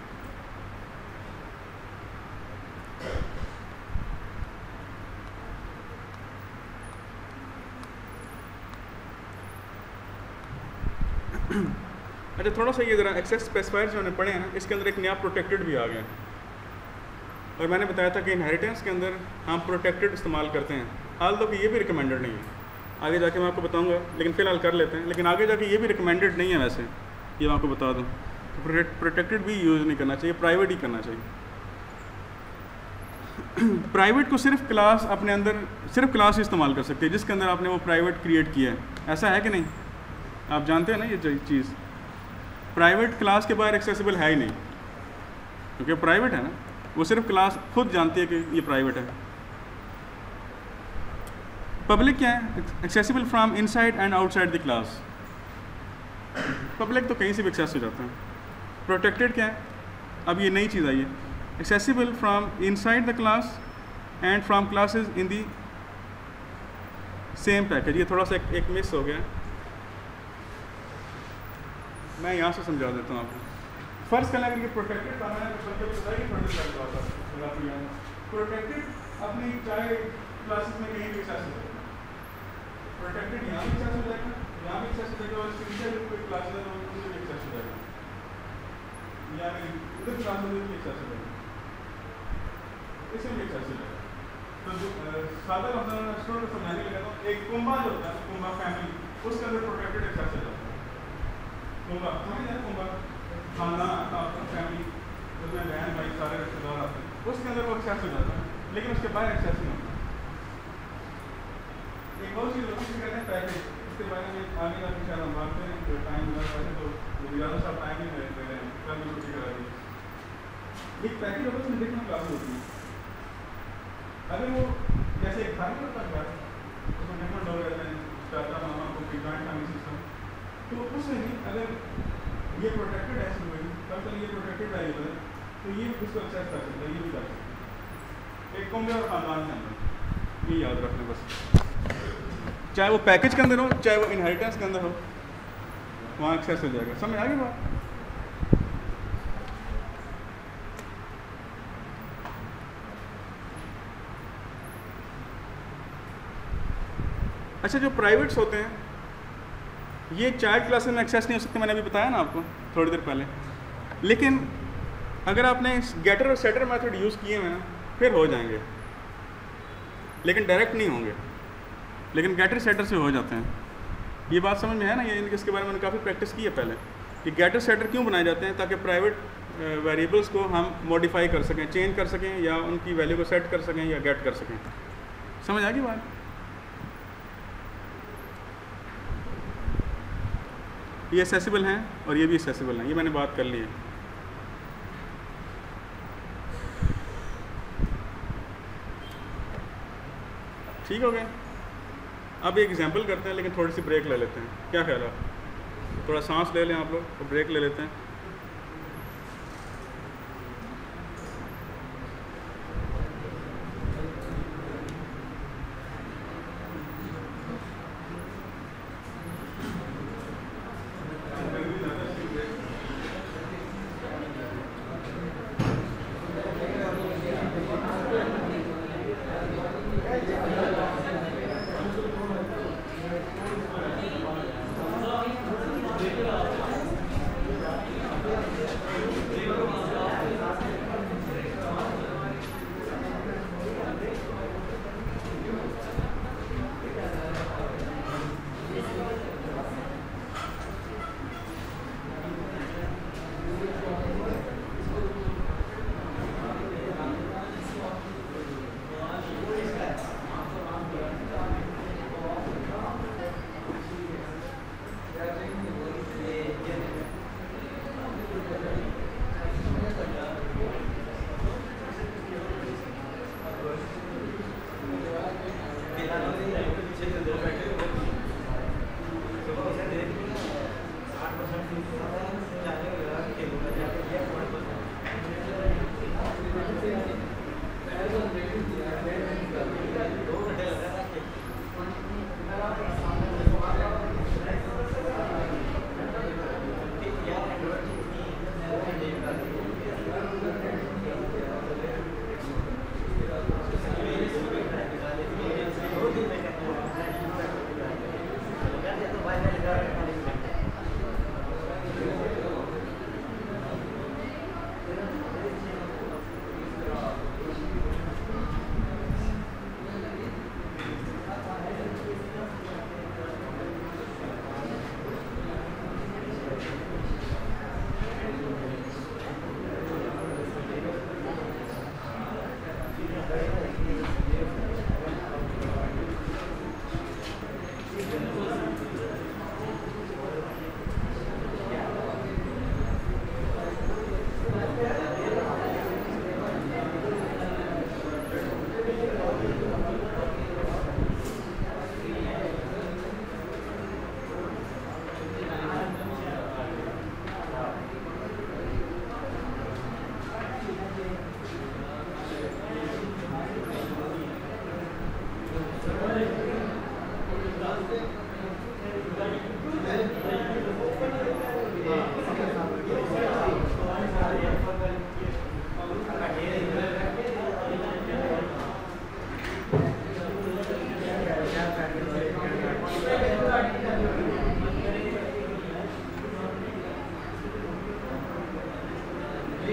अच्छा, थोड़ा सा ये ज़रा एक्सेस स्पेसिफायर जो हमने पढ़े हैं ना, इसके अंदर एक नया प्रोटेक्टेड भी आ गया। और मैंने बताया था कि इनहेरिटेंस के अंदर हम प्रोटेक्टेड इस्तेमाल करते हैं, हाल तो कि ये भी रिकमेंडेड नहीं है। आगे जाके मैं आपको बताऊंगा, लेकिन फ़िलहाल कर लेते हैं। लेकिन आगे जाके ये भी रिकमेंडेड नहीं है वैसे, ये मैं आपको बता दूँ। प्रोटेक्टेड भी यूज़ नहीं करना चाहिए, प्राइवेट ही करना चाहिए। प्राइवेट को सिर्फ क्लास अपने अंदर सिर्फ क्लास ही इस्तेमाल कर सकते हैं जिसके अंदर आपने वो प्राइवेट क्रिएट किया है। ऐसा है कि नहीं? आप जानते हैं ना ये चीज़, प्राइवेट क्लास के बाहर एक्सेसिबल है ही नहीं, क्योंकि प्राइवेट है ना, वो सिर्फ क्लास खुद जानती है कि ये प्राइवेट है। पब्लिक क्या है? Accessible from inside and outside the class. Public तो कहीं से भी एक्सेस हो जाता है। प्रोटेक्टेड क्या है? अब ये नई चीज़ आई है, accessible from inside the class and from classes in the same package. ये थोड़ा सा एक मिस हो गया, मैं यहाँ से समझा देता हूँ आपको। फर्स्ट कहना है कि प्रोटेक्टेड था, मैंने प्रोटेक्टेड अपनी चाहे क्लासेस में कहीं भी एक्सेस हो जाएगा। प्रोटेक्टेड यहाँ भी एक्सेस हो जाएगा, यहाँ भी एक्सेस हो जाएगा, और स्पेशल कोई क्लासेस है तो उनसे भी एक्सेस हो जाएगा, या उधर क्लासेस में भी एक्सेस हो जाएगा, इसमें भी एक्सेस हो जाएगा। तो सादा स्टूडेंट समझाने लगा तो एक कुंभा जो होता है, कुंभा फैमिली, उसके अंदर प्रोटेक्टेड एक्सेस हो जाता है। कुंभा समझ जाए, कुंभा खाना आपका फैमिली, उसमें बहन भाई सारे रिश्तेदार आते हैं, उसके अंदर वो एक्सेस हो जाता है, लेकिन उसके बाहर एक्सेस नहीं होता। एक और चीज़ होती है कहते हैं पैकेज, इसके बारे में आगे जाकर शायद हम बात करें, तो टाइम मिला पाए तो ज़्यादा सा टाइम ही दे रहे हैं, कल भी छुट्टी करा दी। एक पैकेज होता है उसमें देखना क्लास होती है, अगर वो जैसे एक घर में होता है, उसमें डिफरेंट लोग रहते हैं, चाचा मामा को जॉइंट फैमिली सिस्टम, तो उसमें भी अगर ये प्रोटेक्टेड है, कल तक ये प्रोटेक्टेड वेरिएबल है, तो ये उसको एक्सेस कर सकता है, ये भी कर सकता है। एक कमरे और खानदान के अंदर, ये याद रखना बस, चाहे वो पैकेज के अंदर हो, चाहे वो इनहेरिटेंस के अंदर हो, वहाँ एक्सेस हो जाएगा। समझ आ गई बात? अच्छा, जो प्राइवेट्स होते हैं ये चाइल्ड क्लासेस में एक्सेस नहीं हो सकते, मैंने अभी बताया ना आपको थोड़ी देर पहले। लेकिन अगर आपने गेटर और सेटर मेथड यूज़ किए हैं फिर हो जाएंगे, लेकिन डायरेक्ट नहीं होंगे, लेकिन गेटर सेटर से हो जाते हैं। ये बात समझ में है ना? ये इसके बारे में मैंने काफ़ी प्रैक्टिस की है पहले कि गेटर सेटर क्यों बनाए जाते हैं, ताकि प्राइवेट वेरिएबल्स को हम मॉडिफाई कर सकें, चेंज कर सकें, या उनकी वैल्यू को सेट कर सकें या गेट कर सकें। समझ आ गई बात? ये एक्सेसिबल हैं और ये भी एक्सेसिबल हैं, ये मैंने बात कर ली है। ठीक हो गया? अब एक एग्जांपल करते हैं, लेकिन थोड़ी सी ब्रेक ले लेते हैं। क्या ख्याल है? थोड़ा सांस ले लें आप लोग और ब्रेक ले लेते हैं।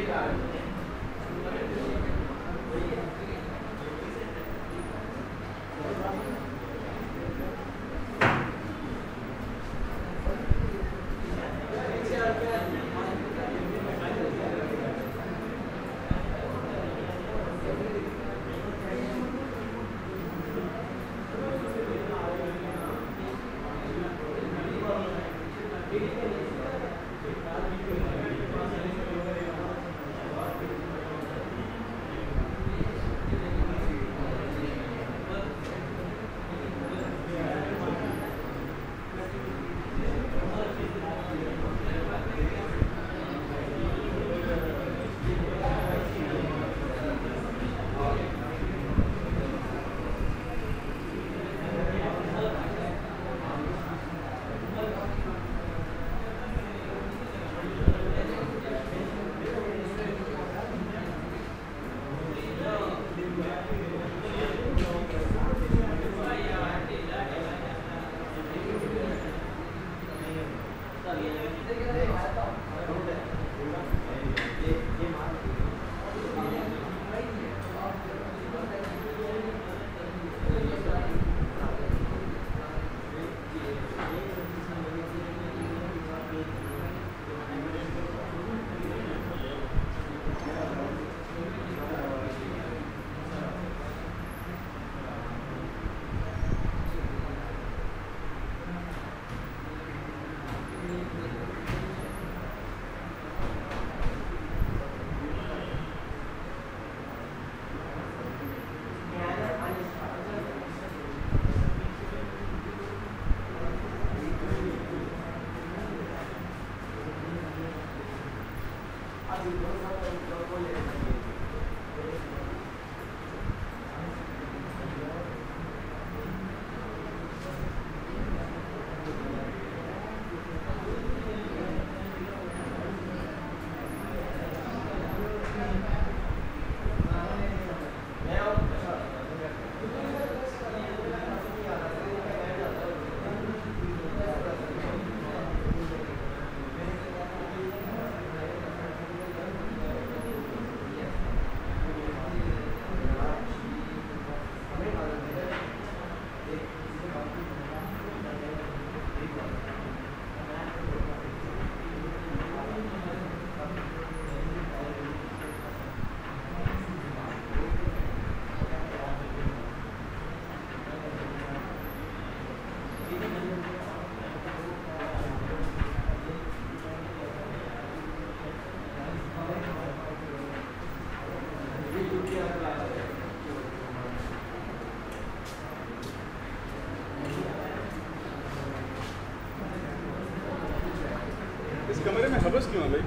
कमरे में हबस क्यों है भाई?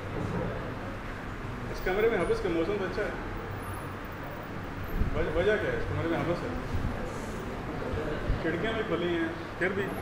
इस कमरे में हबस का मौसम तो अच्छा है, वजह क्या है? इस कमरे में हबस है, खिड़कियाँ भी खुली हैं फिर भी।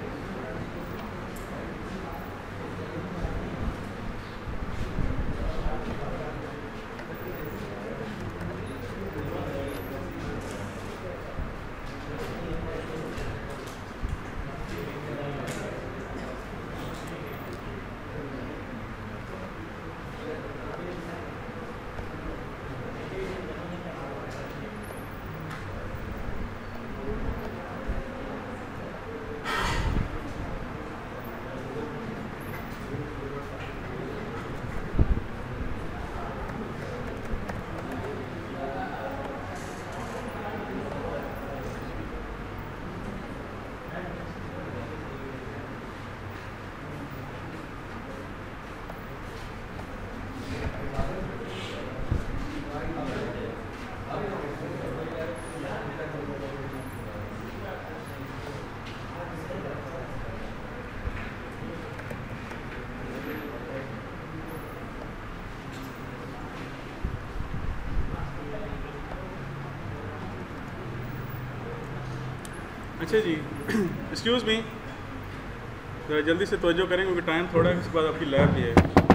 अच्छा जी, एक्सक्यूज़ मी, ज़रा जल्दी से तवज्जो करें क्योंकि टाइम थोड़ा है, उसके बाद आपकी लैब भी है।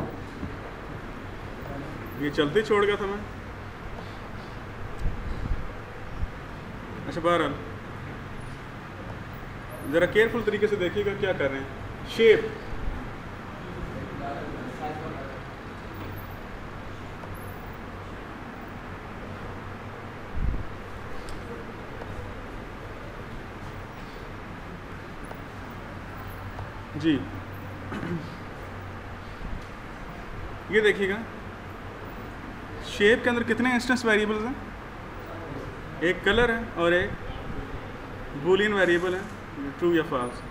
ये चलते छोड़ गया था मैं। अच्छा, बहरहाल ज़रा केयरफुल तरीके से देखिएगा क्या कर रहे हैं। शेप जी ये देखिएगा शेप के अंदर कितने इंस्टेंस वेरिएबल्स हैं, एक कलर है और एक बूलियन वेरिएबल है, ट्रू या फॉल्स।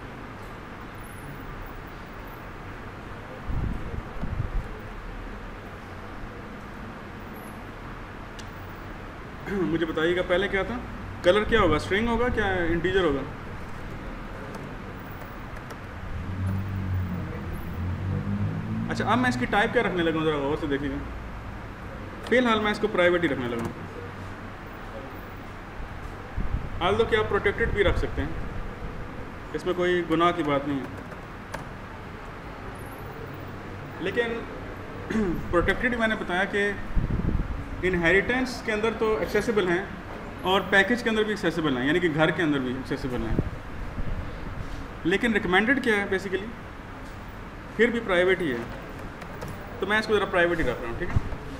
मुझे बताइएगा पहले क्या था, कलर क्या होगा, स्ट्रिंग होगा क्या इंटीजर होगा? अच्छा अब मैं इसकी टाइप क्या रखने लगा हूँ, ज़रा गौर से देखिएगा। फिलहाल मैं इसको प्राइवेट ही रखने लगा हूँ। हाल तो कि आप प्रोटेक्टेड भी रख सकते हैं, इसमें कोई गुनाह की बात नहीं है, लेकिन प्रोटेक्टेड मैंने बताया कि इनहेरिटेंस के अंदर तो एक्सेसिबल हैं और पैकेज के अंदर भी एक्सेसिबल हैं, यानी कि घर के अंदर भी एक्सेसिबल हैं, लेकिन रिकमेंडेड क्या है बेसिकली फिर भी प्राइवेट ही है, तो मैं इसको ज़रा प्राइवेट ही रख रहा हूँ। ठीक है,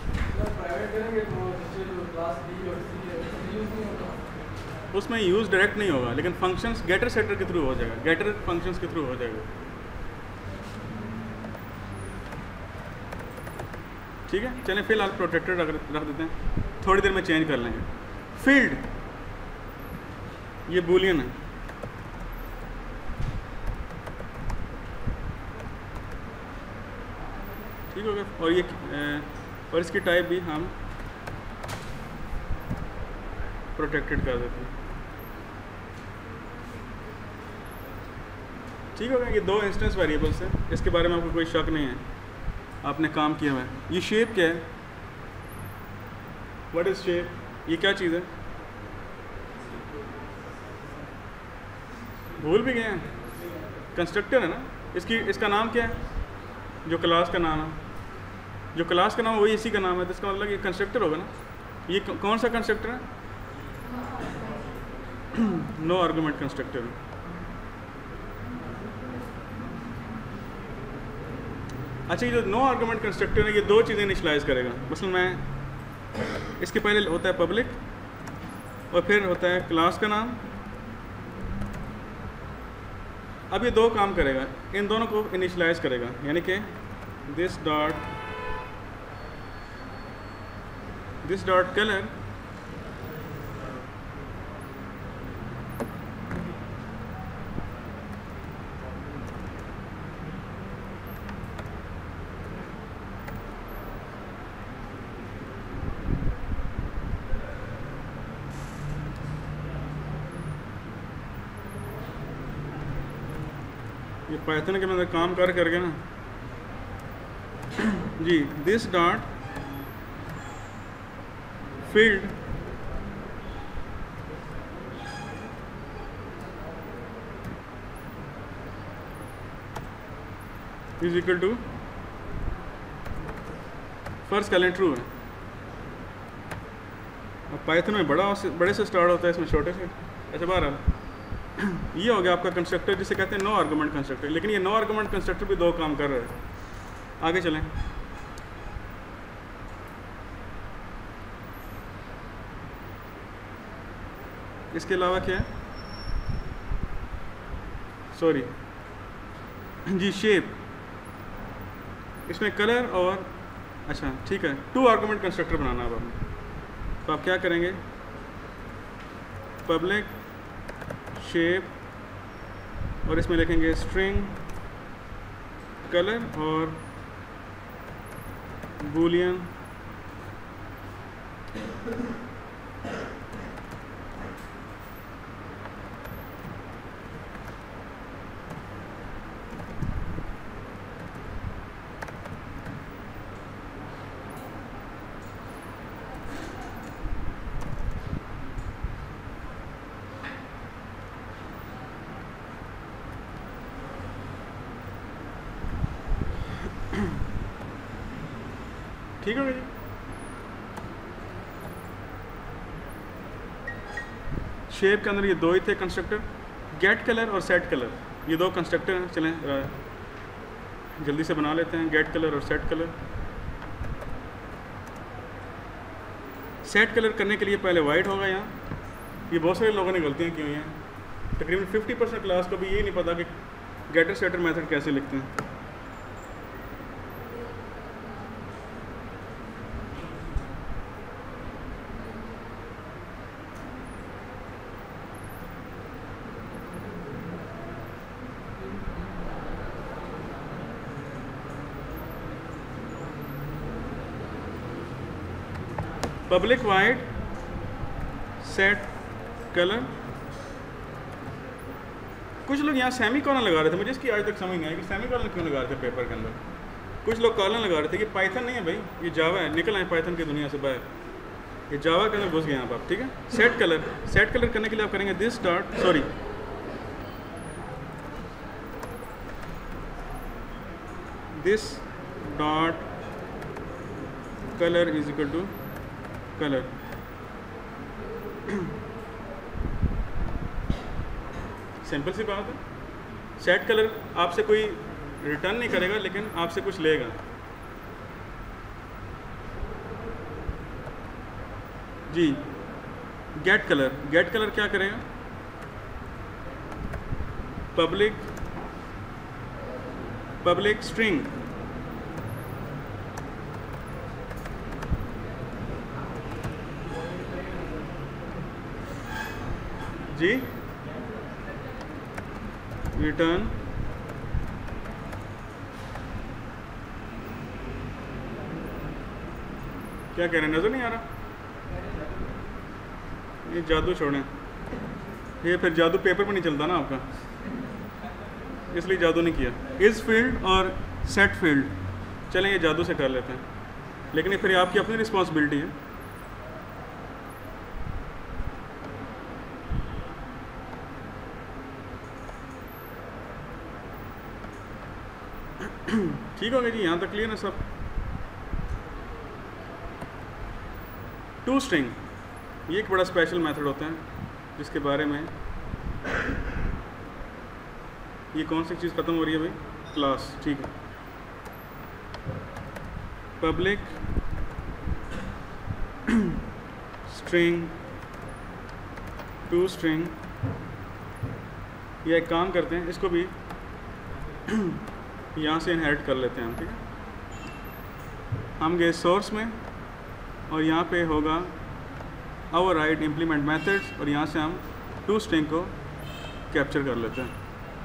उसमें यूज़ डायरेक्ट नहीं होगा, लेकिन फंक्शंस गेटर सेटर के थ्रू हो जाएगा, गेटर फंक्शंस के थ्रू हो जाएगा। ठीक है, चलें फिलहाल प्रोटेक्टेड रख देते हैं, थोड़ी देर में चेंज कर लेंगे। फील्ड ये बूलियन है, ठीक हो गया, और ये और इसकी टाइप भी हम प्रोटेक्टेड कर देते हैं। ठीक हो गया, ये दो इंस्टेंस वेरिएबल्स हैं, इसके बारे में आपको कोई शक नहीं है, आपने काम किया हुआ है। ये शेप क्या है, व्हाट इज़ शेप, ये क्या चीज़ है, भूल भी गए हैं, कंस्ट्रक्टर है ना, इसका नाम क्या है, जो क्लास का नाम है, जो क्लास का नाम है वही इसी का नाम है, तो इसका मतलब ये कंस्ट्रक्टर होगा ना। ये कौन सा कंस्ट्रक्टर है, नो आर्गुमेंट कंस्ट्रक्टर। अच्छा ये जो नो आर्गुमेंट कंस्ट्रक्टर है ये दो चीज़ें इनिशियलाइज करेगा, मसलन मैं इसके पहले होता है पब्लिक और फिर होता है क्लास का नाम। अब ये दो काम करेगा, इन दोनों को इनिशियलाइज करेगा, यानी कि दिस डॉट कलर ये पाइथन के अंदर काम करके ना जी, this dot filled is equal to first calendar true है। अब पाइथन में बड़े से स्टार्ट होता है, इसमें छोटे से। अच्छा बहरहाल ये हो गया आपका कंस्ट्रक्टर जिसे कहते हैं नो आर्गुमेंट कंस्ट्रक्टर, लेकिन ये नो आर्गुमेंट कंस्ट्रक्टर भी दो काम कर रहा है। आगे चलें, इसके अलावा क्या है, सॉरी जी शेप, इसमें कलर और अच्छा ठीक है, टू आर्गुमेंट कंस्ट्रक्टर बनाना अब हमें, तो आप क्या करेंगे, पब्लिक शेप और इसमें लिखेंगे स्ट्रिंग कलर और बूलियन ठीक है जी। शेप के अंदर ये दो ही थे कंस्ट्रक्टर, गेट कलर और सेट कलर, ये दो कंस्ट्रक्टर हैं। चलें जल्दी से बना लेते हैं, गेट कलर और सेट कलर। सेट कलर करने के लिए पहले वाइट होगा यहाँ, ये बहुत सारे लोगों ने गलतियाँ की हुई हैं, तकरीबन 50% क्लास को भी ये नहीं पता कि गेटर सेटर मेथड कैसे लिखते हैं? Public void set colour. कुछ लोग यहाँ सेमी कॉलन लगा रहे थे, मुझे इसकी आज तक समझ नहीं आई कि सेमी कॉलन क्यों लगा रहे थे पेपर के अंदर। कुछ लोग कॉलन लगा रहे थे कि पाइथन नहीं है भाई, ये जावा है, निकल आए पाइथन की दुनिया से बाहर, ये जावा के अंदर घुस गए आप, ठीक है। सेट कलर करने के लिए आप करेंगे this dot, sorry this dot colour is equal to colour. Simple सी बात है। सेट कलर आपसे कोई रिटर्न नहीं करेगा लेकिन आपसे कुछ लेगा। जी गेट कलर क्या करेगा? पब्लिक स्ट्रिंग जी रिटर्न क्या कह रहे हैं, नजर नहीं आ रहा? ये जादू छोड़ें, ये फिर जादू पेपर पर नहीं चलता ना आपका, इसलिए जादू नहीं किया। इज फील्ड और सेट फील्ड, चलें ये जादू से कर लेते हैं, लेकिन ये फिर आपकी अपनी रिस्पॉन्सिबिलिटी है। ठीक हो गया जी, यहाँ तक क्लियर है सब। टू स्ट्रिंग ये एक बड़ा स्पेशल मेथड होता है जिसके बारे में, ये कौन सी चीज़ ख़त्म हो रही है भाई? क्लास, ठीक है। पब्लिक स्ट्रिंग टू स्ट्रिंग, ये एक काम करते हैं, इसको भी यहाँ से इनहेरिट कर लेते हैं हम, ठीक है। हम गए सोर्स में और यहाँ पे होगा ओवरराइड इम्प्लीमेंट मेथड्स, और यहाँ से हम टू स्ट्रिंग को कैप्चर कर लेते हैं।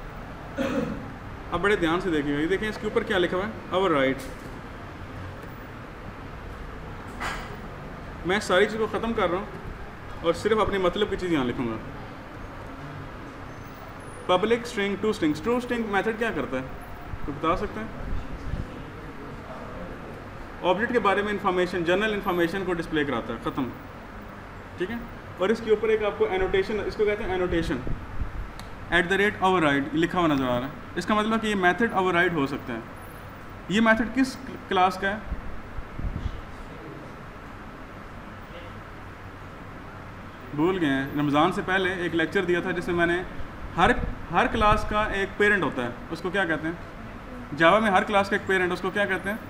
अब बड़े ध्यान से देखिएगा, ये देखें इसके ऊपर क्या लिखा हुआ है, ओवरराइड। मैं सारी चीज़ को ख़त्म कर रहा हूँ और सिर्फ अपने मतलब की चीज़ यहाँ लिखूँगा। Public string to string method क्या करता है, तो बता सकते हैं? ऑब्जेक्ट के बारे में इंफॉर्मेशन, जनरल इंफॉर्मेशन को डिस्प्ले कराता है, ख़त्म, ठीक है। और इसके ऊपर एक आपको एनोटेशन, इसको कहते हैं एनोटेशन, @ ओवरराइड लिखा हुआ नज़र आ रहा है। इसका मतलब कि ये मेथड ओवरराइड हो सकता है। ये मेथड किस क्लास का है? भूल गए हैं। रमज़ान से पहले एक लेक्चर दिया था जिसमें मैंने हर क्लास का एक पेरेंट होता है, उसको क्या कहते हैं? जावा में हर क्लास का एक पेरेंट, उसको क्या कहते हैं?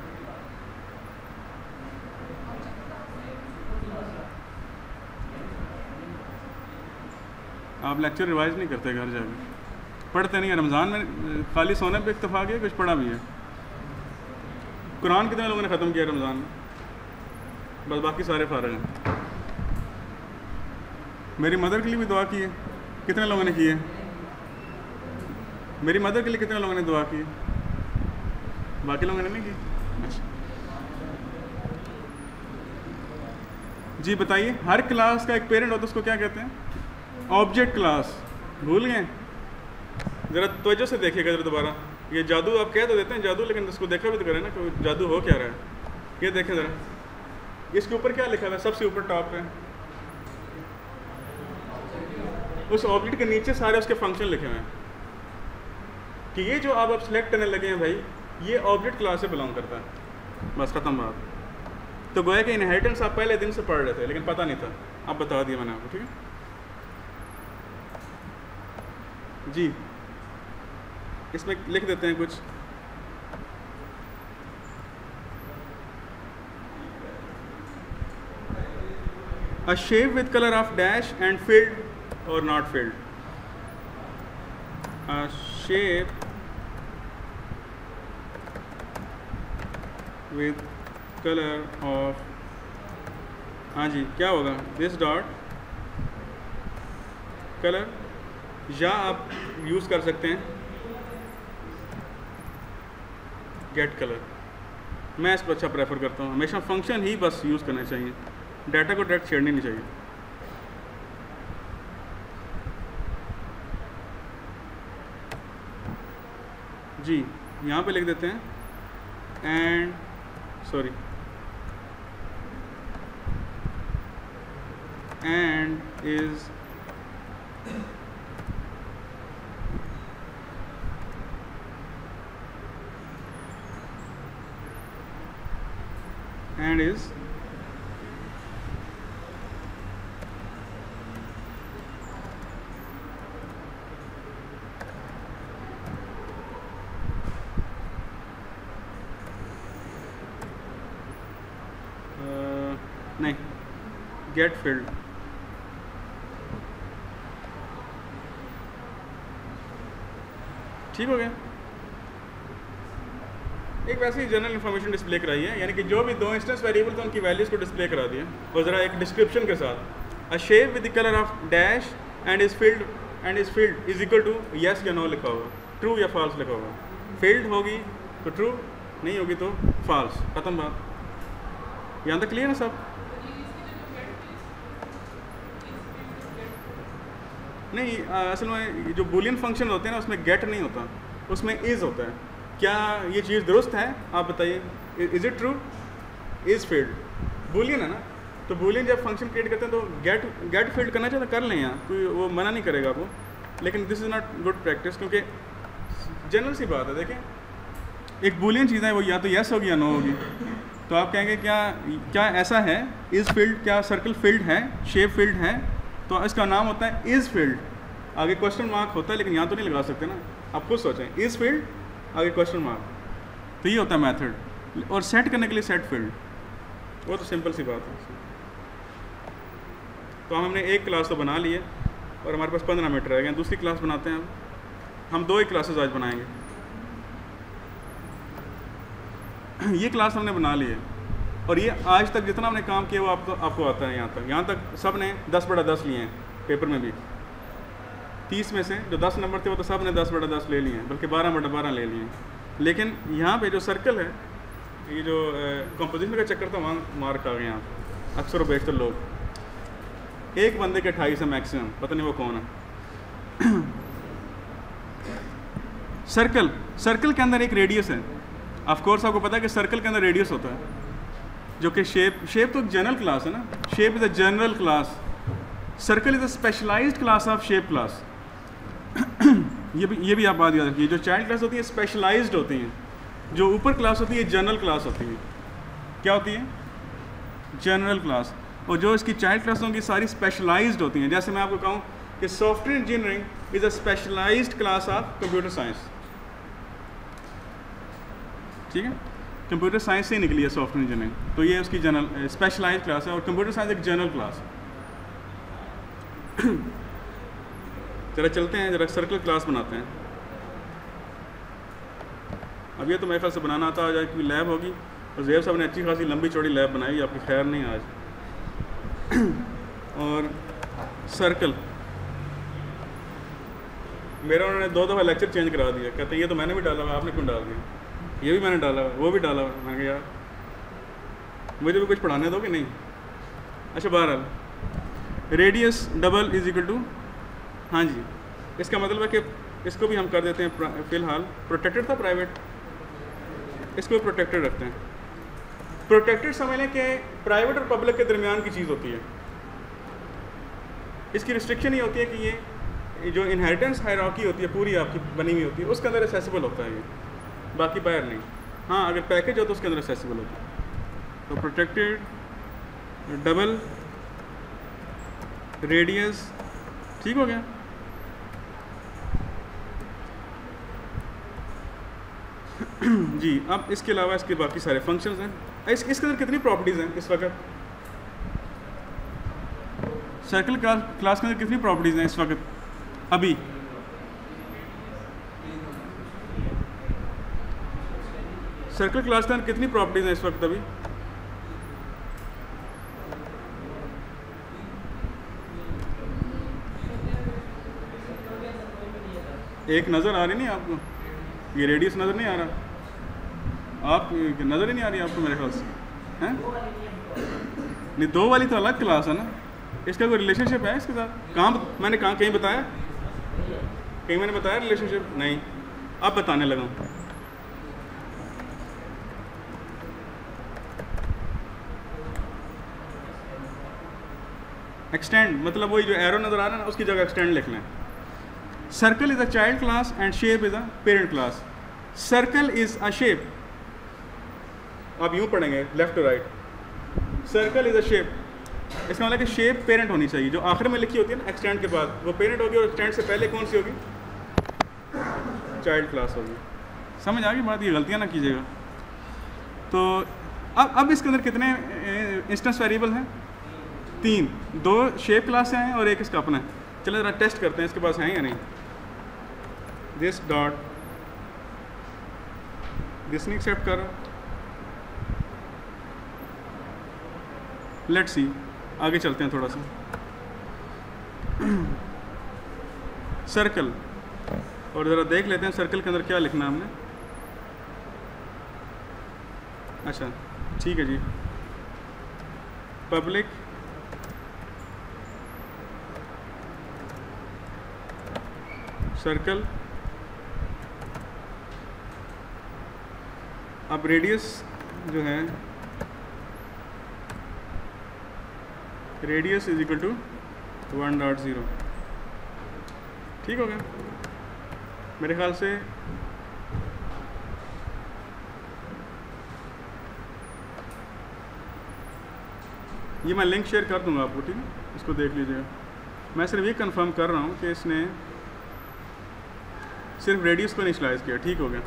आप लेक्चर रिवाइज नहीं करते, घर जाके पढ़ते नहीं है। रमज़ान में खाली सोने पे इत्तेफाक है, कुछ पढ़ा भी है। कुरान कितने लोगों ने ख़त्म किया रमज़ान में? बस, बाकी सारे फारिग हैं। मेरी मदर के लिए भी दुआ की है, कितने लोगों ने की है? मेरी मदर के लिए कितने लोगों ने दुआ की है? बाकी लोगों ने नहीं की? अच्छा जी बताइए। हर क्लास का एक पेरेंट होता है, उसको क्या कहते हैं? Object class. भूल गए? ज़रा तवज्जो से देखिएगा ज़रा दोबारा। ये जादू आप कह तो देते हैं जादू, लेकिन उसको देखा भी तो करें ना कि जादू हो क्या रहा है। ये देखें ज़रा, इसके ऊपर क्या लिखा हुआ है? सबसे ऊपर टॉप पे उस ऑब्जेक्ट के नीचे सारे उसके फंक्शन लिखे हुए हैं कि ये जो आप सेलेक्ट करने लगे हैं भाई, ये ऑब्जेक्ट क्लास से बिलोंग करता है। बस ख़त्म बात। तो गोया कि इनहेरिटेंस आप पहले दिन से पढ़ रहे थे लेकिन पता नहीं था, अब बता दिया मैंने आपको, ठीक है जी। इसमें लिख देते हैं कुछ, a shape with color of dash and filled or not filled. A shape with colour of, हाँ जी क्या होगा, दिस डॉट कलर, या आप यूज़ कर सकते हैं गेट कलर। मैं इसको अच्छा प्रेफर करता हूँ, हमेशा फंक्शन ही बस यूज़ करना चाहिए, डाटा को डायरेक्ट छेड़नी नहीं चाहिए। जी यहाँ पे लिख देते हैं and sorry and is and is नहीं get filled, ठीक हो गया। एक वैसे ही जनरल इन्फॉर्मेशन डिस्प्ले कराई है, यानी कि जो भी दो इंस्टेंस वेरिएबल थे उनकी वैल्यूज़ को डिस्प्ले करा दिया, और ज़रा एक डिस्क्रिप्शन के साथ a shape with the colour of dash and is field is equal to yes या नो लिखा होगा, ट्रू या फॉल्स लिखा होगा। फील्ड होगी तो ट्रू, नहीं होगी तो फॉल्स, खत्म बात। यहाँ तक क्लियर है सब? नहीं, असल में जो बूलियन फंक्शन होते हैं ना उसमें गेट नहीं होता, उसमें इज़ होता है। क्या ये चीज़ दुरुस्त है? आप बताइए, is it true? Is field boolean है ना, तो बूलियन जब फंक्शन क्रिएट करते हैं तो गेट फील्ड करना चाहिए तो कर लें, यहाँ कोई वो मना नहीं करेगा आपको, लेकिन this is not good practice, क्योंकि जनरल सी बात है। देखें एक बूलियन चीज़ है वो या तो यस होगी या नो होगी, तो आप कहेंगे क्या ऐसा है इज़ फील्ड, क्या सर्कल फील्ड है, शेप फील्ड है, तो इसका नाम होता है इज़ फील्ड। आगे क्वेश्चन मार्क होता है, लेकिन यहाँ तो नहीं लगा सकते ना, आप खुद सोचें इज़ फील्ड आगे क्वेश्चन मार्क, तो ये होता है मेथड। और सेट करने के लिए सेट फील्ड, वो तो सिंपल सी बात है। तो हमने एक क्लास तो बना ली है और हमारे पास 15 मिनट रह गए, दूसरी क्लास बनाते हैं। अब हम 2 ही क्लासेस आज बनाएंगे। ये क्लास हमने बना ली है, और ये आज तक जितना हमने काम किया वो आपको आता है। यहाँ तक सब ने 10/10 लिए हैं, पेपर में भी 30 में से जो 10 नंबर थे वो तो सब ने 10/10 ले लिए हैं, बल्कि 12/12 ले लिए हैं। लेकिन यहाँ पे जो सर्कल है, ये जो कंपोजिशन का चक्कर था, वहाँ मार्क आ गए यहाँ पे। अक्सर और बेशतर लोग, एक बंदे के 28 है मैक्सिमम, पता नहीं वो कौन है। सर्कल के अंदर एक रेडियस है। ऑफ कोर्स आपको पता है कि सर्कल के अंदर रेडियस होता है, जो कि शेप तो जनरल क्लास है ना, shape is a general class, circle is a specialised class of shape class. ये भी आप बात याद रखिए, जो चाइल्ड क्लास होती है स्पेशलाइज्ड होती हैं, जो ऊपर क्लास होती है जनरल क्लास होती है। क्या होती है? General class. और जो इसकी चाइल्ड क्लास होंगी सारी स्पेशलाइज्ड होती हैं। जैसे मैं आपको कहूँ कि software engineering is a specialised class of computer science, ठीक है, कंप्यूटर साइंस से निकली है सॉफ्टवेयर इंजीनियरिंग, तो ये उसकी जनरल स्पेशलाइज्ड क्लास है, और कंप्यूटर साइंस एक जनरल क्लास है। जरा चलते हैं, जरा सर्कल क्लास बनाते हैं। अब ये तो मेरे ख्याल से बनाना आता है, क्योंकि लैब होगी, और ज़ेब साहब ने अच्छी खासी लंबी चौड़ी लैब बनाई, आपकी खैर नहीं आज। और सर्कल मेरा उन्होंने 2 दफ़ा लेक्चर चेंज करा दिया, कहते हैं ये तो मैंने भी डाला हुआ, आपने क्यों डाल दिया? ये भी मैंने डाला हुआ, वो भी डाला हुआ। मैं कहा यार मुझे भी कुछ पढ़ाने दो कि नहीं। अच्छा, बहरहाल radius double is equal to, हाँ जी, इसका मतलब है कि इसको भी हम कर देते हैं फ़िलहाल, प्रोटेक्टेड था प्राइवेट, इसको भी प्रोटेक्टेड रखते हैं। प्रोटेक्टेड समझ लें कि प्राइवेट और पब्लिक के दरमियान की चीज़ होती है। इसकी रिस्ट्रिक्शन ये होती है कि ये जो इनहेरिटेंस हायरार्की होती है पूरी आपकी बनी हुई होती है, उसके अंदर एक्सेसिबल होता है ये, बाकी बाहर नहीं। हाँ, अगर पैकेज हो तो उसके अंदर एक्सेसिबल होता है। तो प्रोटेक्टेड डबल रेडियस, ठीक हो गया। जी, अब इसके अलावा इसके बाकी सारे फंक्शंस हैं। इसके अंदर कितनी प्रॉपर्टीज़ हैं इस वक्त? सर्कल क्लास के अंदर कितनी प्रॉपर्टीज़ हैं इस वक्त? अभी सर्कल क्लास के अंदर कितनी प्रॉपर्टीज़ हैं इस वक्त अभी? एक नज़र आ रही नहीं आपको? ये रेडियस नज़र नहीं आ रहा? आप नज़र ही नहीं आ रही आपको मेरे ख्याल से, हैं? नहीं, 2 वाली तो अलग क्लास है ना, इसका कोई रिलेशनशिप है इसके साथ? मैंने कहीं बताया? कहीं मैंने बताया रिलेशनशिप? नहीं, अब बताने लगा। एक्सटेंड मतलब वही जो एरो नज़र आ रहा है ना, उसकी जगह एक्सटेंड लिख लें। Circle is a child class and shape is a parent class. Circle is a shape, आप यूँ पढ़ेंगे left to right, circle is a shape, इसका मतलब कि शेप पेरेंट होनी चाहिए, जो आखिर में लिखी होती है ना एक्सटेंड के बाद, वो पेरेंट होगी, और एक्सटेंड से पहले कौन सी होगी? चाइल्ड क्लास होगी। समझ आ गई बात? ये गलतियाँ ना कीजिएगा। तो अब इसके अंदर कितने इंस्टेंस वेरिएबल हैं? 3, 2 शेप क्लास से हैं और एक इसका अपना है। चलो ज़रा टेस्ट करते हैं इसके पास हैं या नहीं। दिस डॉट, दिस नहीं एक्सेप्ट कर रहा, लेट्स सी, आगे चलते हैं थोड़ा सा। सर्कल, और ज़रा देख लेते हैं सर्कल के अंदर क्या लिखना है हमने। अच्छा ठीक है जी, पब्लिक सर्कल, अब रेडियस जो है, रेडियस इज इक्वल टू 1.0, ठीक हो गया मेरे ख्याल से। ये मैं लिंक शेयर कर दूंगा आपको, ठीक है, इसको देख लीजिएगा। मैं सिर्फ ये कंफर्म कर रहा हूँ कि इसने सिर्फ रेडियस को इनिशियलाइज किया, ठीक हो गया।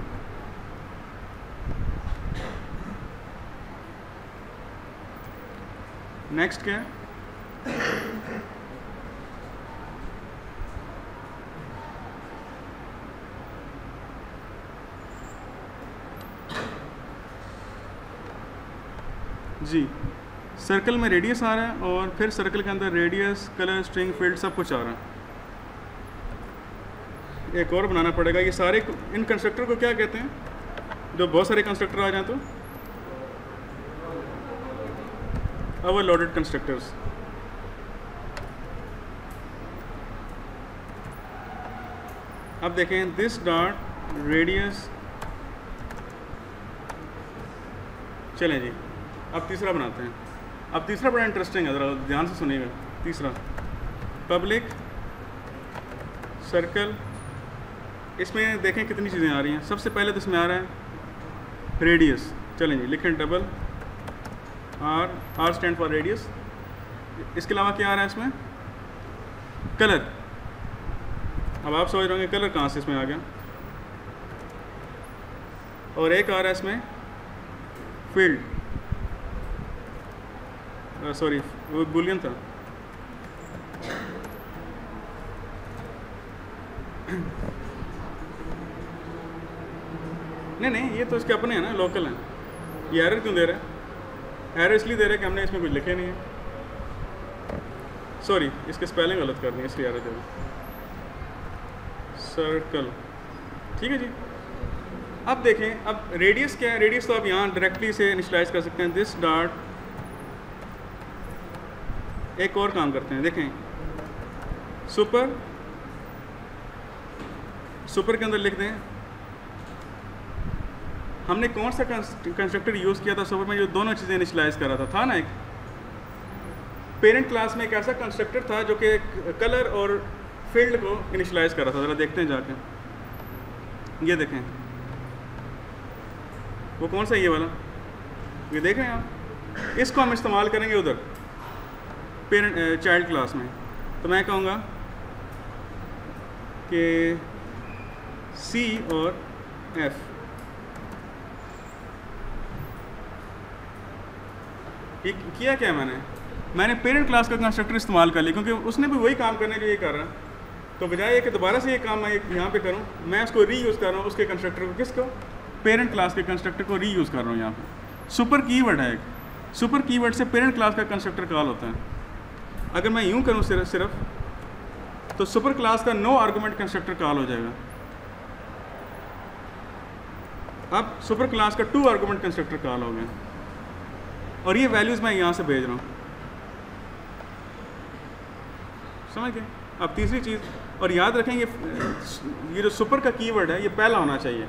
नेक्स्ट क्या है? जी, सर्कल में रेडियस आ रहा है और फिर सर्कल के अंदर रेडियस, कलर, स्ट्रिंग, फील्ड सब कुछ आ रहा है। एक और बनाना पड़ेगा। ये सारे इन कंस्ट्रक्टर को क्या कहते हैं? जो बहुत सारे कंस्ट्रक्टर आ जाएं तो ओवरलोडेड कंस्ट्रक्टर्स। अब देखें, दिस डॉट रेडियस, चलें जी, अब तीसरा बनाते हैं। अब तीसरा बड़ा इंटरेस्टिंग है, ज़रा ध्यान से सुनिएगा। तीसरा पब्लिक सर्कल, इसमें देखें कितनी चीज़ें आ रही हैं। सबसे पहले तो इसमें आ रहा है रेडियस, चलें जी लिखें double r stand for radius. इसके अलावा क्या आ रहा है इसमें? कलर। अब आप सोच रहे होंगे कलर कहाँ से इसमें आ गया, और एक आ रहा है इसमें फील्ड, सॉरी वो बुलियन था। नहीं, ये तो इसके अपने हैं ना, लोकल हैं। ये एरर क्यों दे रहा है? एरर इसलिए दे रहा है कि हमने इसमें कुछ लिखे नहीं है, सॉरी इसके स्पेलिंग गलत कर दी, इसलिए एरर दे रहा है। सर्कल, ठीक है जी। अब देखें, अब रेडियस क्या है? रेडियस तो आप यहाँ डायरेक्टली से इनिशियलाइज कर सकते हैं। दिस डॉट, एक और काम करते हैं, देखें सुपर के अंदर लिख दें हमने कौन सा कंस्ट्रक्टर यूज़ किया था सुपर में, जो दोनों चीज़ें इनिशियलाइज कर रहा था ना। एक पेरेंट क्लास में एक ऐसा कंस्ट्रक्टर था जो कि कलर और फील्ड को इनिशियलाइज कर रहा था। ज़रा देखते हैं जाके, ये देखें वो कौन सा, ये वाला, ये देख रहे हैं आप। इसको हम इस्तेमाल करेंगे उधर पेरेंट चाइल्ड क्लास में। तो मैं कहूँगा कि सी और एफ, ये किया क्या मैंने पेरेंट क्लास का कंस्ट्रक्टर इस्तेमाल कर लिया, क्योंकि उसने भी वही काम करने जो ये कर रहा है। तो बजाय कि दोबारा से ये काम मैं यहाँ पे करूँ, मैं उसको रीयूज़ कर रहा हूँ उसके कंस्ट्रक्टर को। किसको? पेरेंट क्लास के कंस्ट्रक्टर को रीयूज़ कर रहा हूँ यहाँ पे। सुपर कीवर्ड है एक, सुपर कीवर्ड से पेरेंट क्लास का कंस्ट्रक्टर कॉल होता है। अगर मैं यूँ करूँ सिर्फ तो सुपर क्लास का नो आर्गुमेंट कंस्ट्रक्टर कॉल हो जाएगा। अब सुपर क्लास का 2 आर्गुमेंट कंस्ट्रक्टर कॉल हो गया और ये वैल्यूज़ मैं यहाँ से भेज रहा हूँ, समझ गए। अब तीसरी चीज़, और याद रखें ये जो सुपर का कीवर्ड है ये पहला होना चाहिए।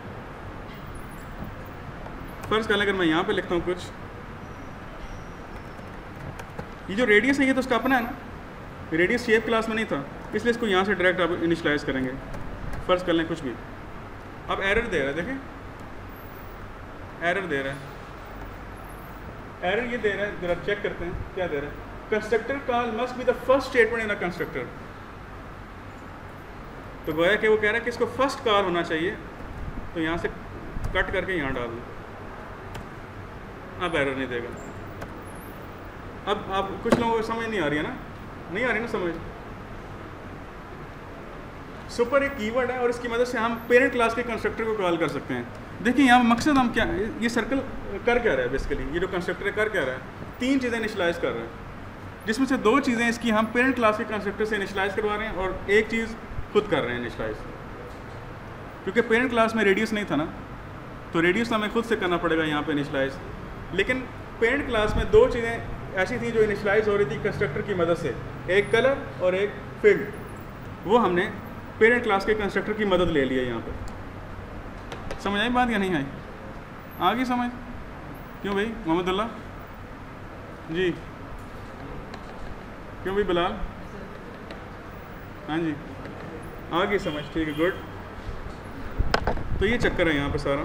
फर्ज कर लें अगर मैं यहाँ पे लिखता हूँ कुछ, ये जो रेडियस है ये तो उसका अपना है ना, रेडियस शेप क्लास में नहीं था, इसलिए इसको यहाँ से डायरेक्ट आप इनिशलाइज करेंगे। फर्ज कर लें कुछ भी, अब एरर दे रहा है, देखें एरर दे रहा है, एरर ये दे रहा है, जरा चेक करते हैं क्या दे रहा है। Constructor call must be the first statement in a constructor. तो गोया कि वो कह रहा है कि इसको फर्स्ट कॉल होना चाहिए, तो यहाँ से कट करके यहाँ डाल दूँ, अब एरर नहीं देगा। अब आप कुछ लोगों को समझ नहीं आ रही है ना, नहीं आ रही ना समझ। सुपर एक कीवर्ड है और इसकी मदद से हम पेरेंट क्लास के कंस्ट्रक्टर को कॉल कर सकते हैं। देखिए यहाँ मकसद हम क्या, ये सर्कल कर क्या रहा है बेसिकली, ये जो कंस्ट्रक्टर कर क्या रहा है, 3 चीज़ें इनिशलाइज कर रहा है, जिसमें से 2 चीज़ें इसकी हम पेरेंट क्लास के कंस्ट्रक्टर से इनिशलाइज करवा रहे हैं और एक चीज़ खुद कर रहे हैं इनिशलाइज। क्योंकि पेरेंट क्लास में रेडियस नहीं था ना, तो रेडियस हमें खुद से करना पड़ेगा यहाँ पे इनिशलाइज। लेकिन पेरेंट क्लास में 2 चीज़ें ऐसी थी जो इनिशलाइज हो रही थी कंस्ट्रक्टर की मदद से, एक कलर और एक फील्ड, वो हमने पेरेंट क्लास के कंस्ट्रक्टर की मदद ले ली है यहाँ पर। समझ आई बात या नहीं आई? आ गई समझ? क्यों भाई मोहम्मदुल्लाह जी, क्यों भाई बिलाल? हाँ जी आ गई समझ, ठीक है गुड। तो ये चक्कर है यहाँ पे सारा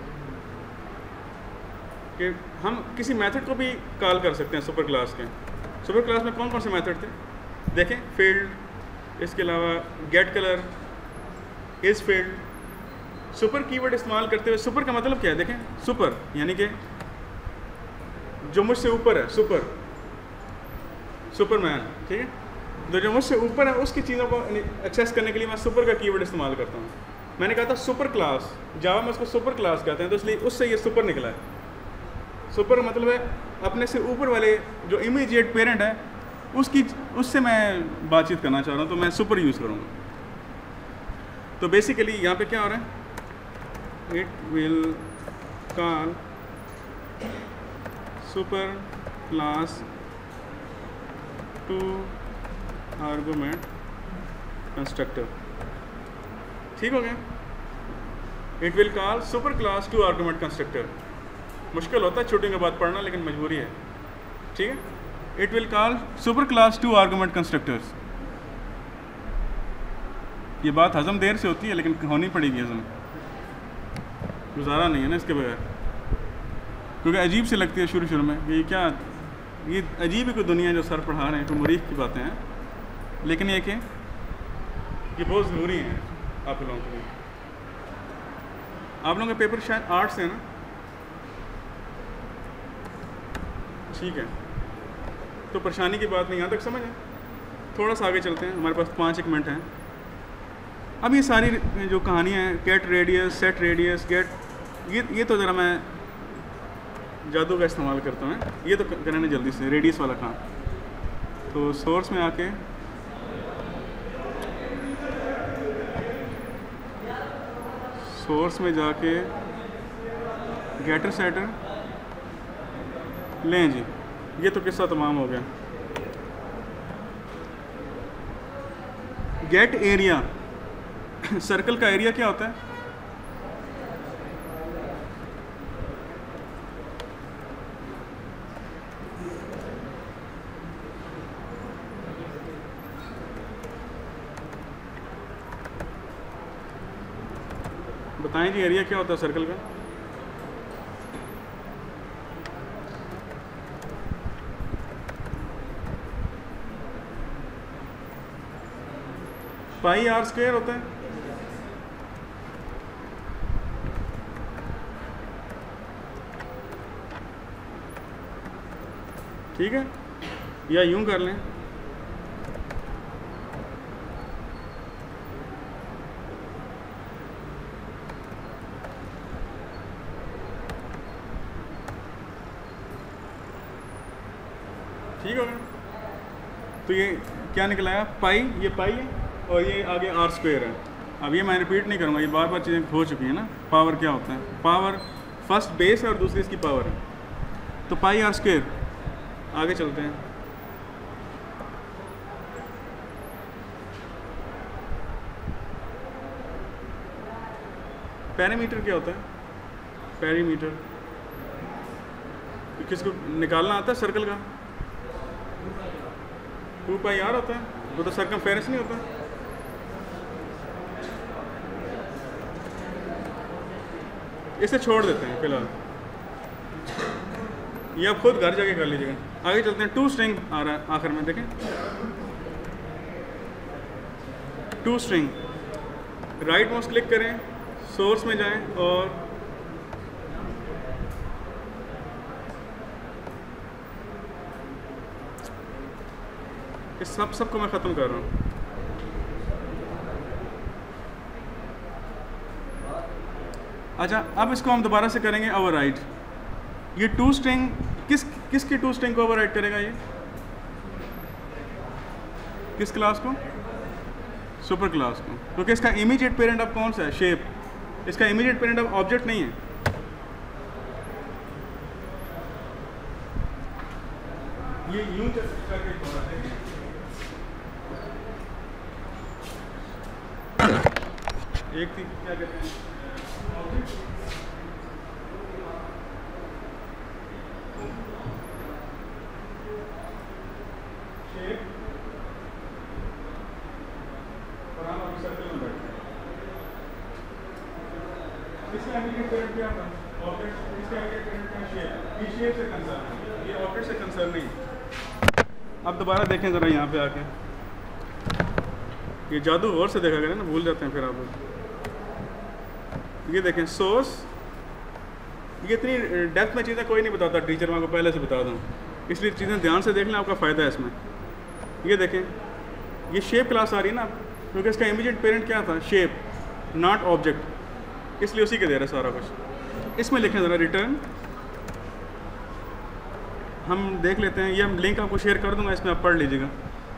कि हम किसी मेथड को भी कॉल कर सकते हैं सुपर क्लास के। सुपर क्लास में कौन कौन से मेथड थे देखें, फील्ड, इसके अलावा गेट कलर, इस फील्ड। सुपर कीवर्ड इस्तेमाल करते हुए, सुपर का मतलब क्या है देखें, सुपर यानी कि जो मुझसे ऊपर है, सुपर सुपरमैन, ठीक है। तो जो मुझसे ऊपर है उसकी चीज़ों को एक्सेस करने के लिए मैं सुपर का कीवर्ड इस्तेमाल करता हूँ। मैंने कहा था सुपर क्लास, जावा में उसको सुपर क्लास कहते हैं, तो इसलिए उससे ये सुपर निकला है। सुपर मतलब है अपने से ऊपर वाले जो इमीडिएट पेरेंट है उससे मैं बातचीत करना चाह रहा हूँ, तो मैं सुपर यूज़ करूँगा। तो बेसिकली यहाँ पे क्या हो रहा है, it will call super class two argument constructor, ठीक हो गया। It will call super class two argument constructor. मुश्किल होता है छुट्टियों के बाद पढ़ना, लेकिन मजबूरी है, ठीक है। It will call super class two argument constructors. ये बात हजम देर से होती है लेकिन होनी पड़ेगी हजम, गुजारा नहीं है ना इसके बगैर, क्योंकि अजीब से लगती है शुरू में, ये क्या, ये अजीब ही कोई दुनिया जो सर पढ़ा रहे हैं, कोई मरीख की बातें हैं, लेकिन ये कि ये बहुत ज़रूरी है आप लोगों के लिए। आप लोगों का पेपर शायद 8 से है ना, ठीक है, तो परेशानी की बात नहीं, यहाँ तक समझ है। थोड़ा सा आगे चलते हैं, हमारे पास 5 मिनट हैं। अब ये सारी जो कहानियाँ हैं, get radius, set radius, get, ये तो ज़रा मैं जादू का इस्तेमाल करता हूँ, ये तो करने जल्दी से, रेडियस वाला काम। तो सोर्स में आके सोर्स में जाके गेटर सेटर लें जी, ये तो किस्सा तमाम हो गया। गेट एरिया, सर्कल का एरिया क्या होता है, बताएं जी, एरिया क्या होता है सर्कल का? पाई आर स्क्वायर होता है, ठीक है, या यूं कर लें, ठीक हो गया। तो ये क्या निकला है, पाई, ये पाई है और ये आगे आर स्क्वायर है। अब ये मैं रिपीट नहीं करूँगा, ये बार बार चीज़ें हो चुकी हैं ना। पावर क्या होता है, पावर फर्स्ट बेस है और दूसरी इसकी पावर है, तो पाई आर स्क्वायर। आगे चलते हैं। पेरीमीटर क्या होता है, पेरीमीटर किसको निकालना आता है, सर्कल का 2 पाई आर होता है, वो तो सर्कमफेरेंस नहीं होता। इसे छोड़ देते हैं फिलहाल, ये आप खुद घर जाके कर लीजिएगा। आगे चलते हैं। 2 स्ट्रिंग आ रहा है आखिर में, देखें 2 स्ट्रिंग। राइट माउस क्लिक करें, सोर्स में जाएं और इस सबको मैं ख़त्म कर रहा हूँ। अच्छा, अब इसको हम दोबारा से करेंगे ओवरराइड। ये 2 स्ट्रिंग किसकी 2 स्ट्रिंग को ओवरराइड करेगा, ये किस क्लास को, सुपर क्लास को, क्योंकि इसका इमीडिएट पेरेंट अब कौन सा है, शेप। इसका इमीडिएट पेरेंट अब ऑब्जेक्ट नहीं है। ये यूं करके एक थी क्या कहते हैं, शेप, और हम अभी सर्कल में बैठते हैं। इसका इमीडिएट पेरेंट क्या था, ऑब्जेक्ट। इसका इमीडिएट पेरेंट क्या, शेप। ये शेप से कंसर्न है, ये ऑब्जेक्ट से कंसर्न नहीं। अब दोबारा देखें ज़रा यहाँ पे आके, ये जादू और से देखा करें ना, भूल जाते हैं फिर आप लोग। ये देखें सोर्स, ये इतनी डेप्थ में चीज़ें कोई नहीं बताता, टीचर मैं आपको पहले से बता दूँ, इसलिए चीज़ें ध्यान से देख लें, आपका फ़ायदा है इसमें। ये देखें, ये शेप क्लास आ रही है ना, क्योंकि इसका इमीडिएट पेरेंट क्या था, शेप, नॉट ऑब्जेक्ट, इसलिए उसी के दे रहा है सारा कुछ। इसमें लिखें ज़रा रिटर्न, हम देख लेते हैं, ये हम लिंक आपको शेयर कर दूंगा, इसमें आप पढ़ लीजिएगा।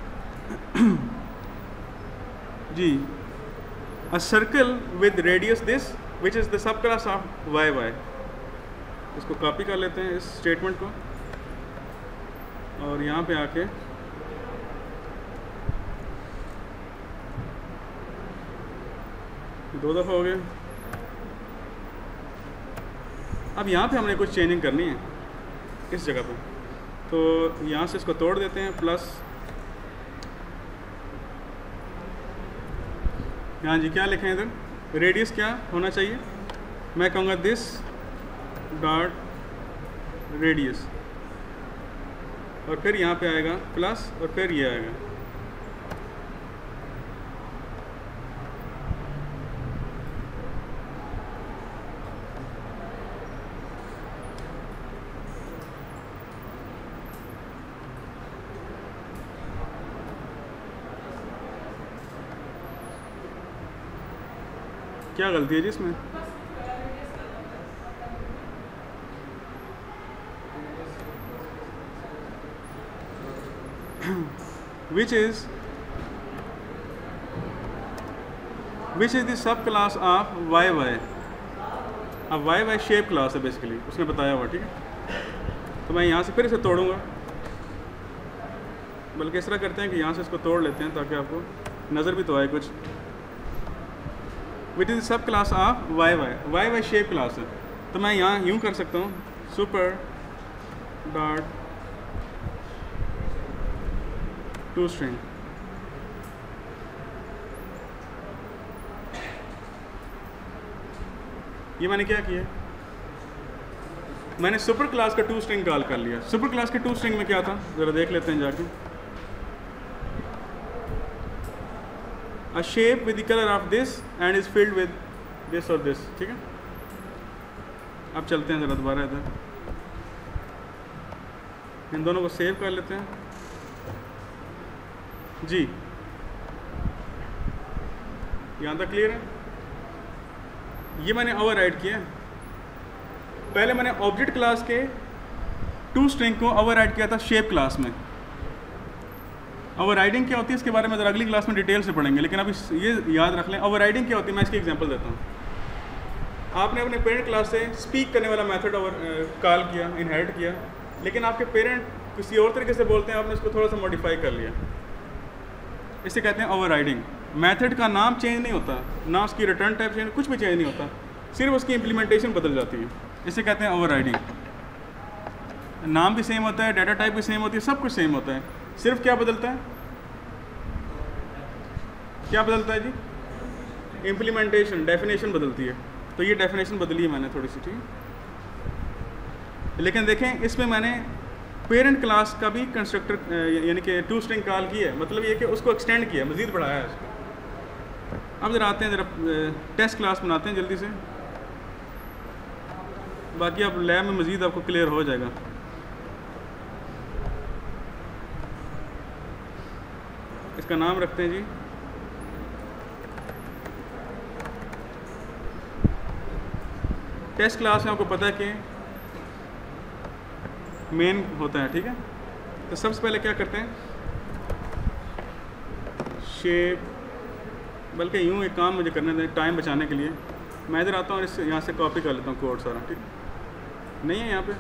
जी, a circle with radius this which is the sub class of Y Y. इसको कॉपी कर लेते हैं इस स्टेटमेंट को, और यहाँ पे आके दो दफ़ा हो गए। अब यहाँ पे हमने कुछ चेंजिंग करनी है इस जगह पे, तो यहाँ से इसको तोड़ देते हैं, प्लस यहाँ जी क्या लिखें इधर, रेडियस क्या होना चाहिए, मैं कहूँगा दिस डॉट रेडियस, और फिर यहाँ पे आएगा प्लस, और फिर ये आएगा। क्या गलती है जी इसमें, which is the sub class of Y Y. अब वाई वाई शेप क्लास है बेसिकली, उसने बताया हुआ, ठीक है। तो मैं यहाँ से फिर इसे तोड़ूंगा, बल्कि इस तरह करते हैं कि यहाँ से इसको तोड़ लेते हैं ताकि आपको नज़र भी तो आए कुछ। Which is sub class of Y Y, Y Y shape class है। तो मैं यहाँ यूँ कर सकता हूँ, सुपर डॉट टू स्ट्रिंग, ये मैंने क्या किया, मैंने सुपर क्लास का 2 स्ट्रिंग कॉल कर लिया। सुपर क्लास के 2 स्ट्रिंग में क्या था, ज़रा देख लेते हैं जाके। A shape with the colour of this and is filled with this और दिस, ठीक है। अब चलते हैं ज़रा दोबारा इधर, इन दोनों को सेव कर लेते हैं जी। यहाँ तक क्लियर है। ये मैंने ओवरराइड किया, पहले मैंने ऑब्जेक्ट क्लास के 2 स्ट्रिंग को ओवरराइड किया था शेप क्लास में, ओवरराइडिंग क्या होती है इसके बारे में ज़रा अगली क्लास में डिटेल से पढ़ेंगे, लेकिन अभी ये याद रख लें ओवरराइडिंग क्या होती है। मैं इसकी एग्जांपल देता हूँ। आपने अपने पेरेंट क्लास से स्पीक करने वाला मेथड कॉल किया, इनहेरिट किया, लेकिन आपके पेरेंट किसी और तरीके से बोलते हैं, आपने उसको थोड़ा सा मॉडिफाई कर लिया, इसे कहते हैं ओवरराइडिंग। मेथड का नाम चेंज नहीं होता, ना उसकी रिटर्न टाइप चेंज, कुछ भी चेंज नहीं होता, सिर्फ उसकी इम्प्लीमेंटेशन बदल जाती है, इसे कहते हैं ओवरराइडिंग। नाम भी सेम होता है, डाटा टाइप भी सेम होती है, सब कुछ सेम होता है, सिर्फ क्या बदलता है, क्या बदलता है जी, इम्प्लीमेंटेशन, डेफिनेशन बदलती है। तो ये डेफिनेशन बदली है मैंने थोड़ी सी, ठीक। लेकिन देखें इसमें मैंने पेरेंट क्लास का भी कंस्ट्रक्टर यानी कि टू स्ट्रिंग कॉल की है, मतलब ये कि उसको एक्सटेंड किया, मज़ीद बढ़ाया है उसको। अब ज़रा आते हैं, ज़रा टेस्ट क्लास बनाते हैं जल्दी से, बाकी आप लैब में मज़ीद आपको क्लियर हो जाएगा। इसका नाम रखते हैं जी टेस्ट क्लास में। आपको पता है कि मेन होता है, ठीक है। तो सबसे पहले क्या करते हैं, शेप, बल्कि यूँ एक काम मुझे करने दें टाइम बचाने के लिए, मैं इधर आता हूँ और इससे यहाँ से कॉपी कर लेता हूँ कोड सारा, ठीक नहीं है यहाँ पे।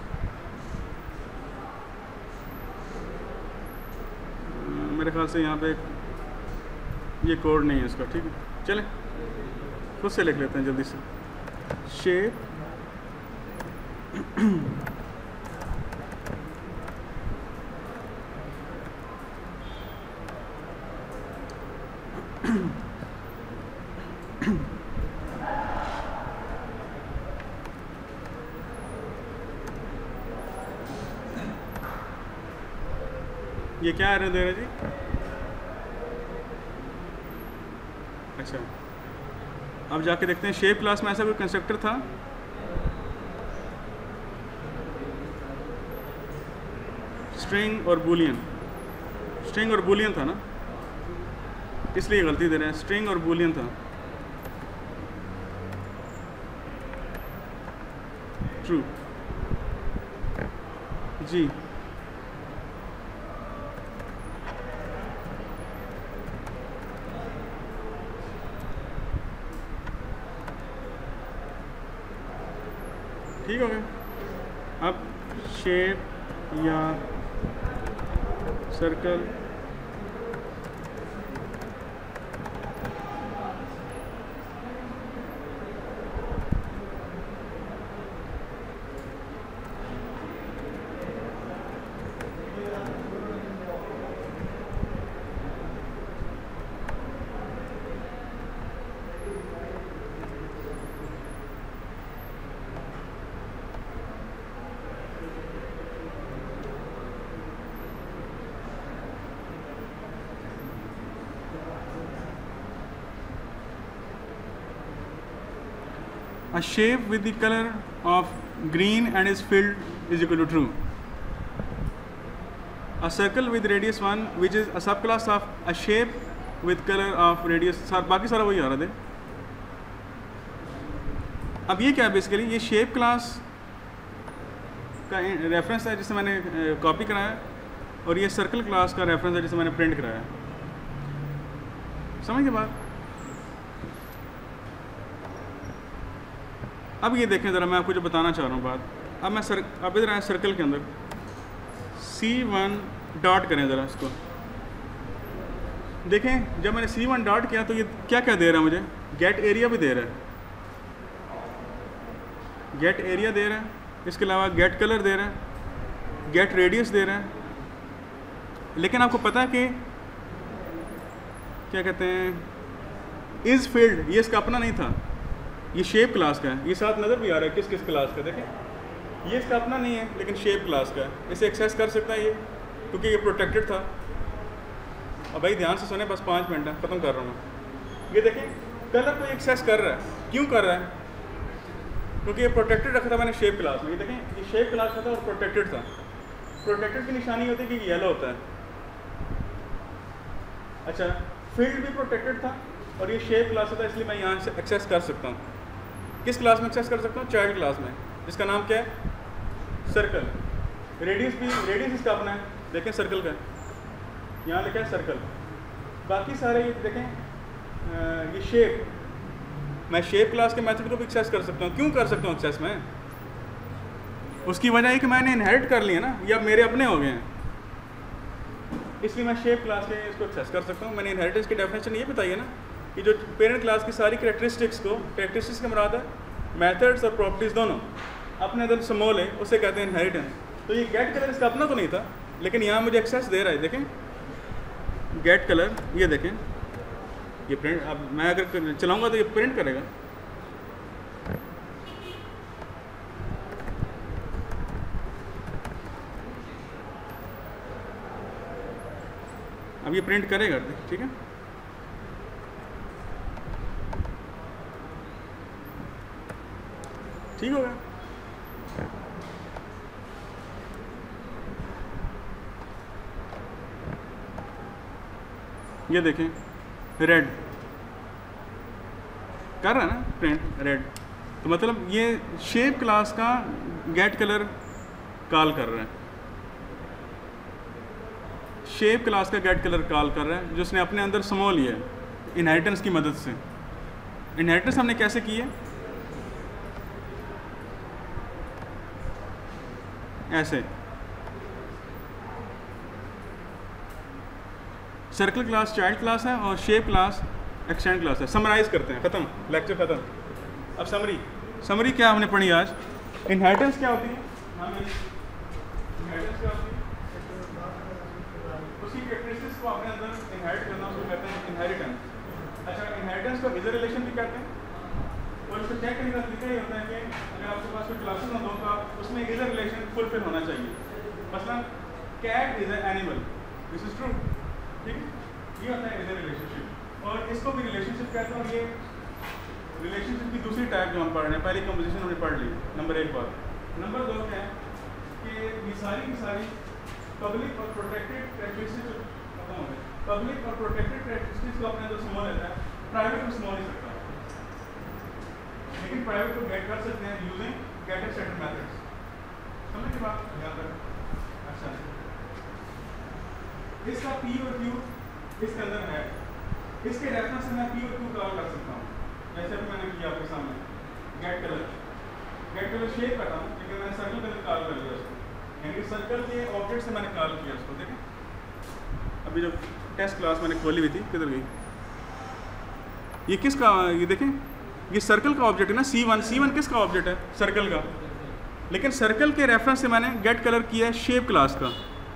मेरे ख्याल से यहाँ पे ये कोड नहीं है इसका, ठीक है। चलें खुद से लिख लेते हैं जल्दी से, शेप ये क्या एरर दे रहा है जी, अच्छा अब जाके देखते हैं शेप क्लास में ऐसा कोई कंस्ट्रक्टर था, स्ट्रिंग और बूलियन, स्ट्रिंग और बूलियन था ना, इसलिए गलती दे रहे हैं, स्ट्रिंग और बूलियन था, ट्रू जी। ठीक हो गया। अब शेप या circle, a shape with the color of green and is filled is equal to true. A circle with radius 1 which is a subclass of a shape with color of radius, बाकी सारा वही आ रहा है। अब ये क्या है, बेसिकली ये शेप क्लास का रेफरेंस है जिसे मैंने कॉपी कराया, और ये सर्कल क्लास का रेफरेंस है जिसे मैंने प्रिंट कराया। समझ के बाद अब ये देखें ज़रा, मैं आपको जो बताना चाह रहा हूँ बात, अब मैं अब इधर आए सर्कल के अंदर C1 डॉट करें ज़रा इसको, देखें जब मैंने C1 डॉट किया तो ये क्या क्या दे रहा है मुझे, गेट एरिया भी दे रहा है, गेट एरिया दे रहा है, इसके अलावा गेट कलर दे रहा है, गेट रेडियस दे रहा है। लेकिन आपको पता है कि क्या कहते हैं, इज़ फील्ड, ये इसका अपना नहीं था, ये शेप क्लास का है, ये साथ नज़र भी आ रहा है किस किस क्लास का, देखें ये इसका अपना नहीं है लेकिन शेप क्लास का है, इसे एक्सेस कर सकता है ये, क्योंकि ये प्रोटेक्टेड था। अब भाई ध्यान से सुने, बस 5 मिनट है, ख़त्म कर रहा हूँ मैं। ये देखें कलर को एक्सेस कर रहा है, क्यों कर रहा है, क्योंकि ये प्रोटेक्टेड रखा था मैंने शेप क्लास में। ये देखें ये शेप क्लास का था और प्रोटेक्टेड था, प्रोटेक्टेड की निशानी होती है कि येलो होता है। अच्छा फील्ड भी प्रोटेक्टेड था और ये शेप क्लास था, इसलिए मैं यहाँ से एक्सेस कर सकता हूँ। किस क्लास में एक्सेस कर सकता हूँ, चाइल्ड क्लास में, जिसका नाम क्या है, सर्कल। रेडियस भी, रेडियस इसका अपना है, देखें सर्कल का, यहाँ लिखा है सर्कल। बाकी सारे ये देखें ये शेप, मैं शेप क्लास के मेथड को भी एक्सेस कर सकता हूँ। क्यों कर सकता हूँ एक्सेस मैं? उसकी वजह है कि मैंने इनहेरिट कर लिया ना, ये अब मेरे अपने हो गए हैं, इसलिए मैं शेप क्लास के इसको एक्सेस कर सकता हूँ। मैंने इनहेरिटेंस की डेफिनेशन ये बताई है ना कि जो पेरेंट क्लास की सारी कैरेक्टरिस्टिक्स का मुराद है मेथड्स और प्रॉपर्टीज़ दोनों अपने अंदर समोल है, उसे कहते हैं इनहेरिटेंस। तो ये गेट कलर इसका अपना तो नहीं था, लेकिन यहाँ मुझे एक्सेस दे रहा है। देखें गेट कलर, ये देखें ये प्रिंट, अब मैं अगर चलाऊँगा तो ये प्रिंट करेगा। अब ये प्रिंट करेगा, ठीक है। ठीक होगा। ये देखें रेड कर रहा है ना प्रिंट रेड, तो मतलब ये शेप क्लास का गेट कलर कॉल कर रहा है, शेप क्लास का गेट कलर कॉल कर रहा है, जो उसने अपने अंदर समो लिया है इनहेरिटेंस की मदद से। इनहेरिटेंस हमने कैसे की है? ऐसे सर्कल क्लास चाइल्ड क्लास है और शेप क्लास एक्सटेंड क्लास है। समराइज करते हैं, ख़त्म, लेक्चर ख़त्म। अब समरी क्या हमने पढ़ी आज? इनहेरिटेंस क्या होती है? इनहेरिटेंस क्या होती है? उसकी कैरेक्टरिस्टिक्स को अपने अंदर इनहेरिट करना, उसको कहते हैं इनहेरिटेंस। अच्छा, इनहेरिटेंस को इधर रिलेशन भी कहते हैं, और इसको चेक करने का तरीका ये होता है कि अगर आपके पास कोई क्लासेस ना हो तो आप उसमें इधर रिलेशन फुलफिल होना चाहिए। मसलन cat is an animal, this is true, ठीक है, ये होता है इधर रिलेशनशिप। और इसको भी रिलेशनशिप कहते हैं। और ये रिलेशनशिप की दूसरी टाइप जो हम पढ़ रहे हैं, पहली कंपोजिशन हमने पढ़ ली, नंबर 1 बात। नंबर 2 क्या है कि ये सारी की सारी पब्लिक और प्रोटेक्टेड कैरेक्टरिस्टिक्स खत्म हो गए। पब्लिक और प्रोटेक्टेड कैरेक्टरिस्टिक्स को अपने अंदर समो लेता है, प्राइवेट को समो नहीं सकता, लेकिन प्राइवेट को गेट कर सकते हैं यूजिंग गेट एक्सटेंडेड मेथड्स। समझ की बात? याद रखें। अच्छा, इसका P और Q इसके अंदर है, इसके रेफरेंस से मैं P और Q कॉल कर सकता हूँ, जैसे अभी मैंने किया आपके सामने गेट कलर शेप कर रहा हूँ, लेकिन मैंने सर्कल कलर कॉल कर लिया उसको, यानी सर्कल के ऑब्जेक्ट से मैंने कॉल किया उसको। देखें अभी जो टेस्ट क्लास मैंने खोली हुई थी किधर गई? ये किसका? ये देखें ये सर्कल का ऑब्जेक्ट है ना, C1 किसका ऑब्जेक्ट है? सर्कल का। लेकिन सर्कल के रेफरेंस से मैंने गेट कलर किया है शेप क्लास का।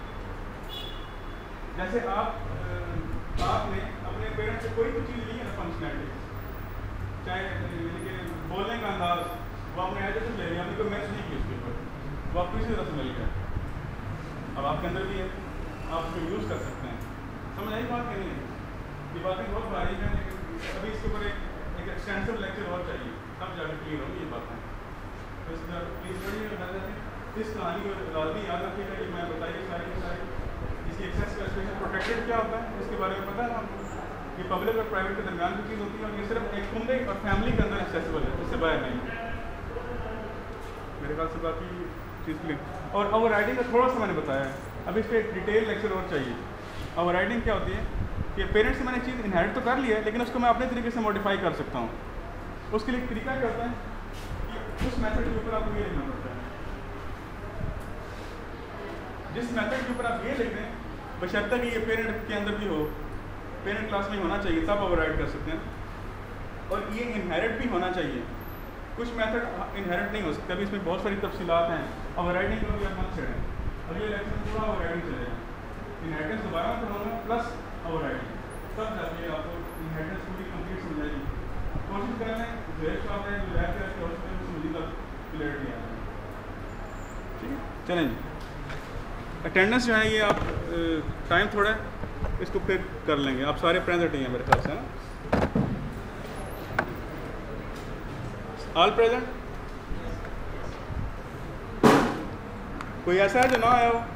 जैसे आपने अपने पेरेंट्स से कोई भी चीज़ ली है ना, फंक्शनैलिटी, चाहे बोलने का अंदाज, वो आपने एज से ले लिया, आपने कोई मैच नहीं की उसके ऊपर, वो आपको इसी तरह से मिल गया, अब आपके अंदर भी है, आप उसको यूज़ कर सकते हैं। समझ आई बात? नहीं है, ये बातें बहुत बारीक हैं, लेकिन अभी इसके ऊपर एक एक्सटेंसिव लेक्चर और चाहिए, तब जाकर क्लियर होगी ये बातें। तो इस तरह प्लीज़ पढ़िए, इस कहानी को लाजमी याद रखिएगा कि मैं बताइए सारी की सारी। इसकी एक्सेस का स्पेशल प्रोटेक्टेड क्या होता है इसके बारे में पता है आपको? ये पब्लिक और प्राइवेट के दरमियान की चीज़ होती है, और ये सिर्फ एक कुंबे और फैमिली के अंदर एक्सेसिबल है, इससे बाहर नहीं। मेरे ख्याल से बाकी चीज़ क्लियर। और ओवरराइडिंग का थोड़ा सा मैंने बताया है, अब इस पर डिटेल लेक्चर और चाहिए। ओवरराइडिंग क्या होती है कि पेरेंट्स से मैंने चीज़ इनहेरिट तो कर लिया है, लेकिन उसको मैं अपने तरीके से मॉडिफाई कर सकता हूँ। उसके लिए तरीका क्या होता है कि उस मेथड के ऊपर आपको ये लिखना पड़ता है, जिस मेथड के ऊपर आप ये लिख दें, बशर्ते कि ये पेरेंट के अंदर भी हो, पेरेंट क्लास में होना चाहिए, तब ओवरराइड कर सकते हैं। और ये इनहेरिट भी होना चाहिए। कुछ मेथड इनहेरिट नहीं हो सकते, अभी इसमें बहुत सारी तफसीलात हैं, ओवरराइडिंग को भी आप मत छेड़ें। और ये लेक्चर पूरा ओवरराइडिंग चलेगा, इनहेरिटेंस दोबारा पढ़ाऊंगा प्लस ओवरराइडिंग, तब जाके आपको इनहेरिटेंस पूरी कंप्लीट समझाएगी। कोशिश कर लें, जो एक आप जो लैब के कोशिश करें उसमें मुझे तक क्लियरिटी आ जाए। ठीक है, चलें जी। अटेंडेंस जो है ये आप टाइम थोड़ा है, इसको फिर कर लेंगे। आप सारे प्रेजेंट ही हैं मेरे ख्याल से, है ना? All present? कोई ऐसा है जो ना आया हो?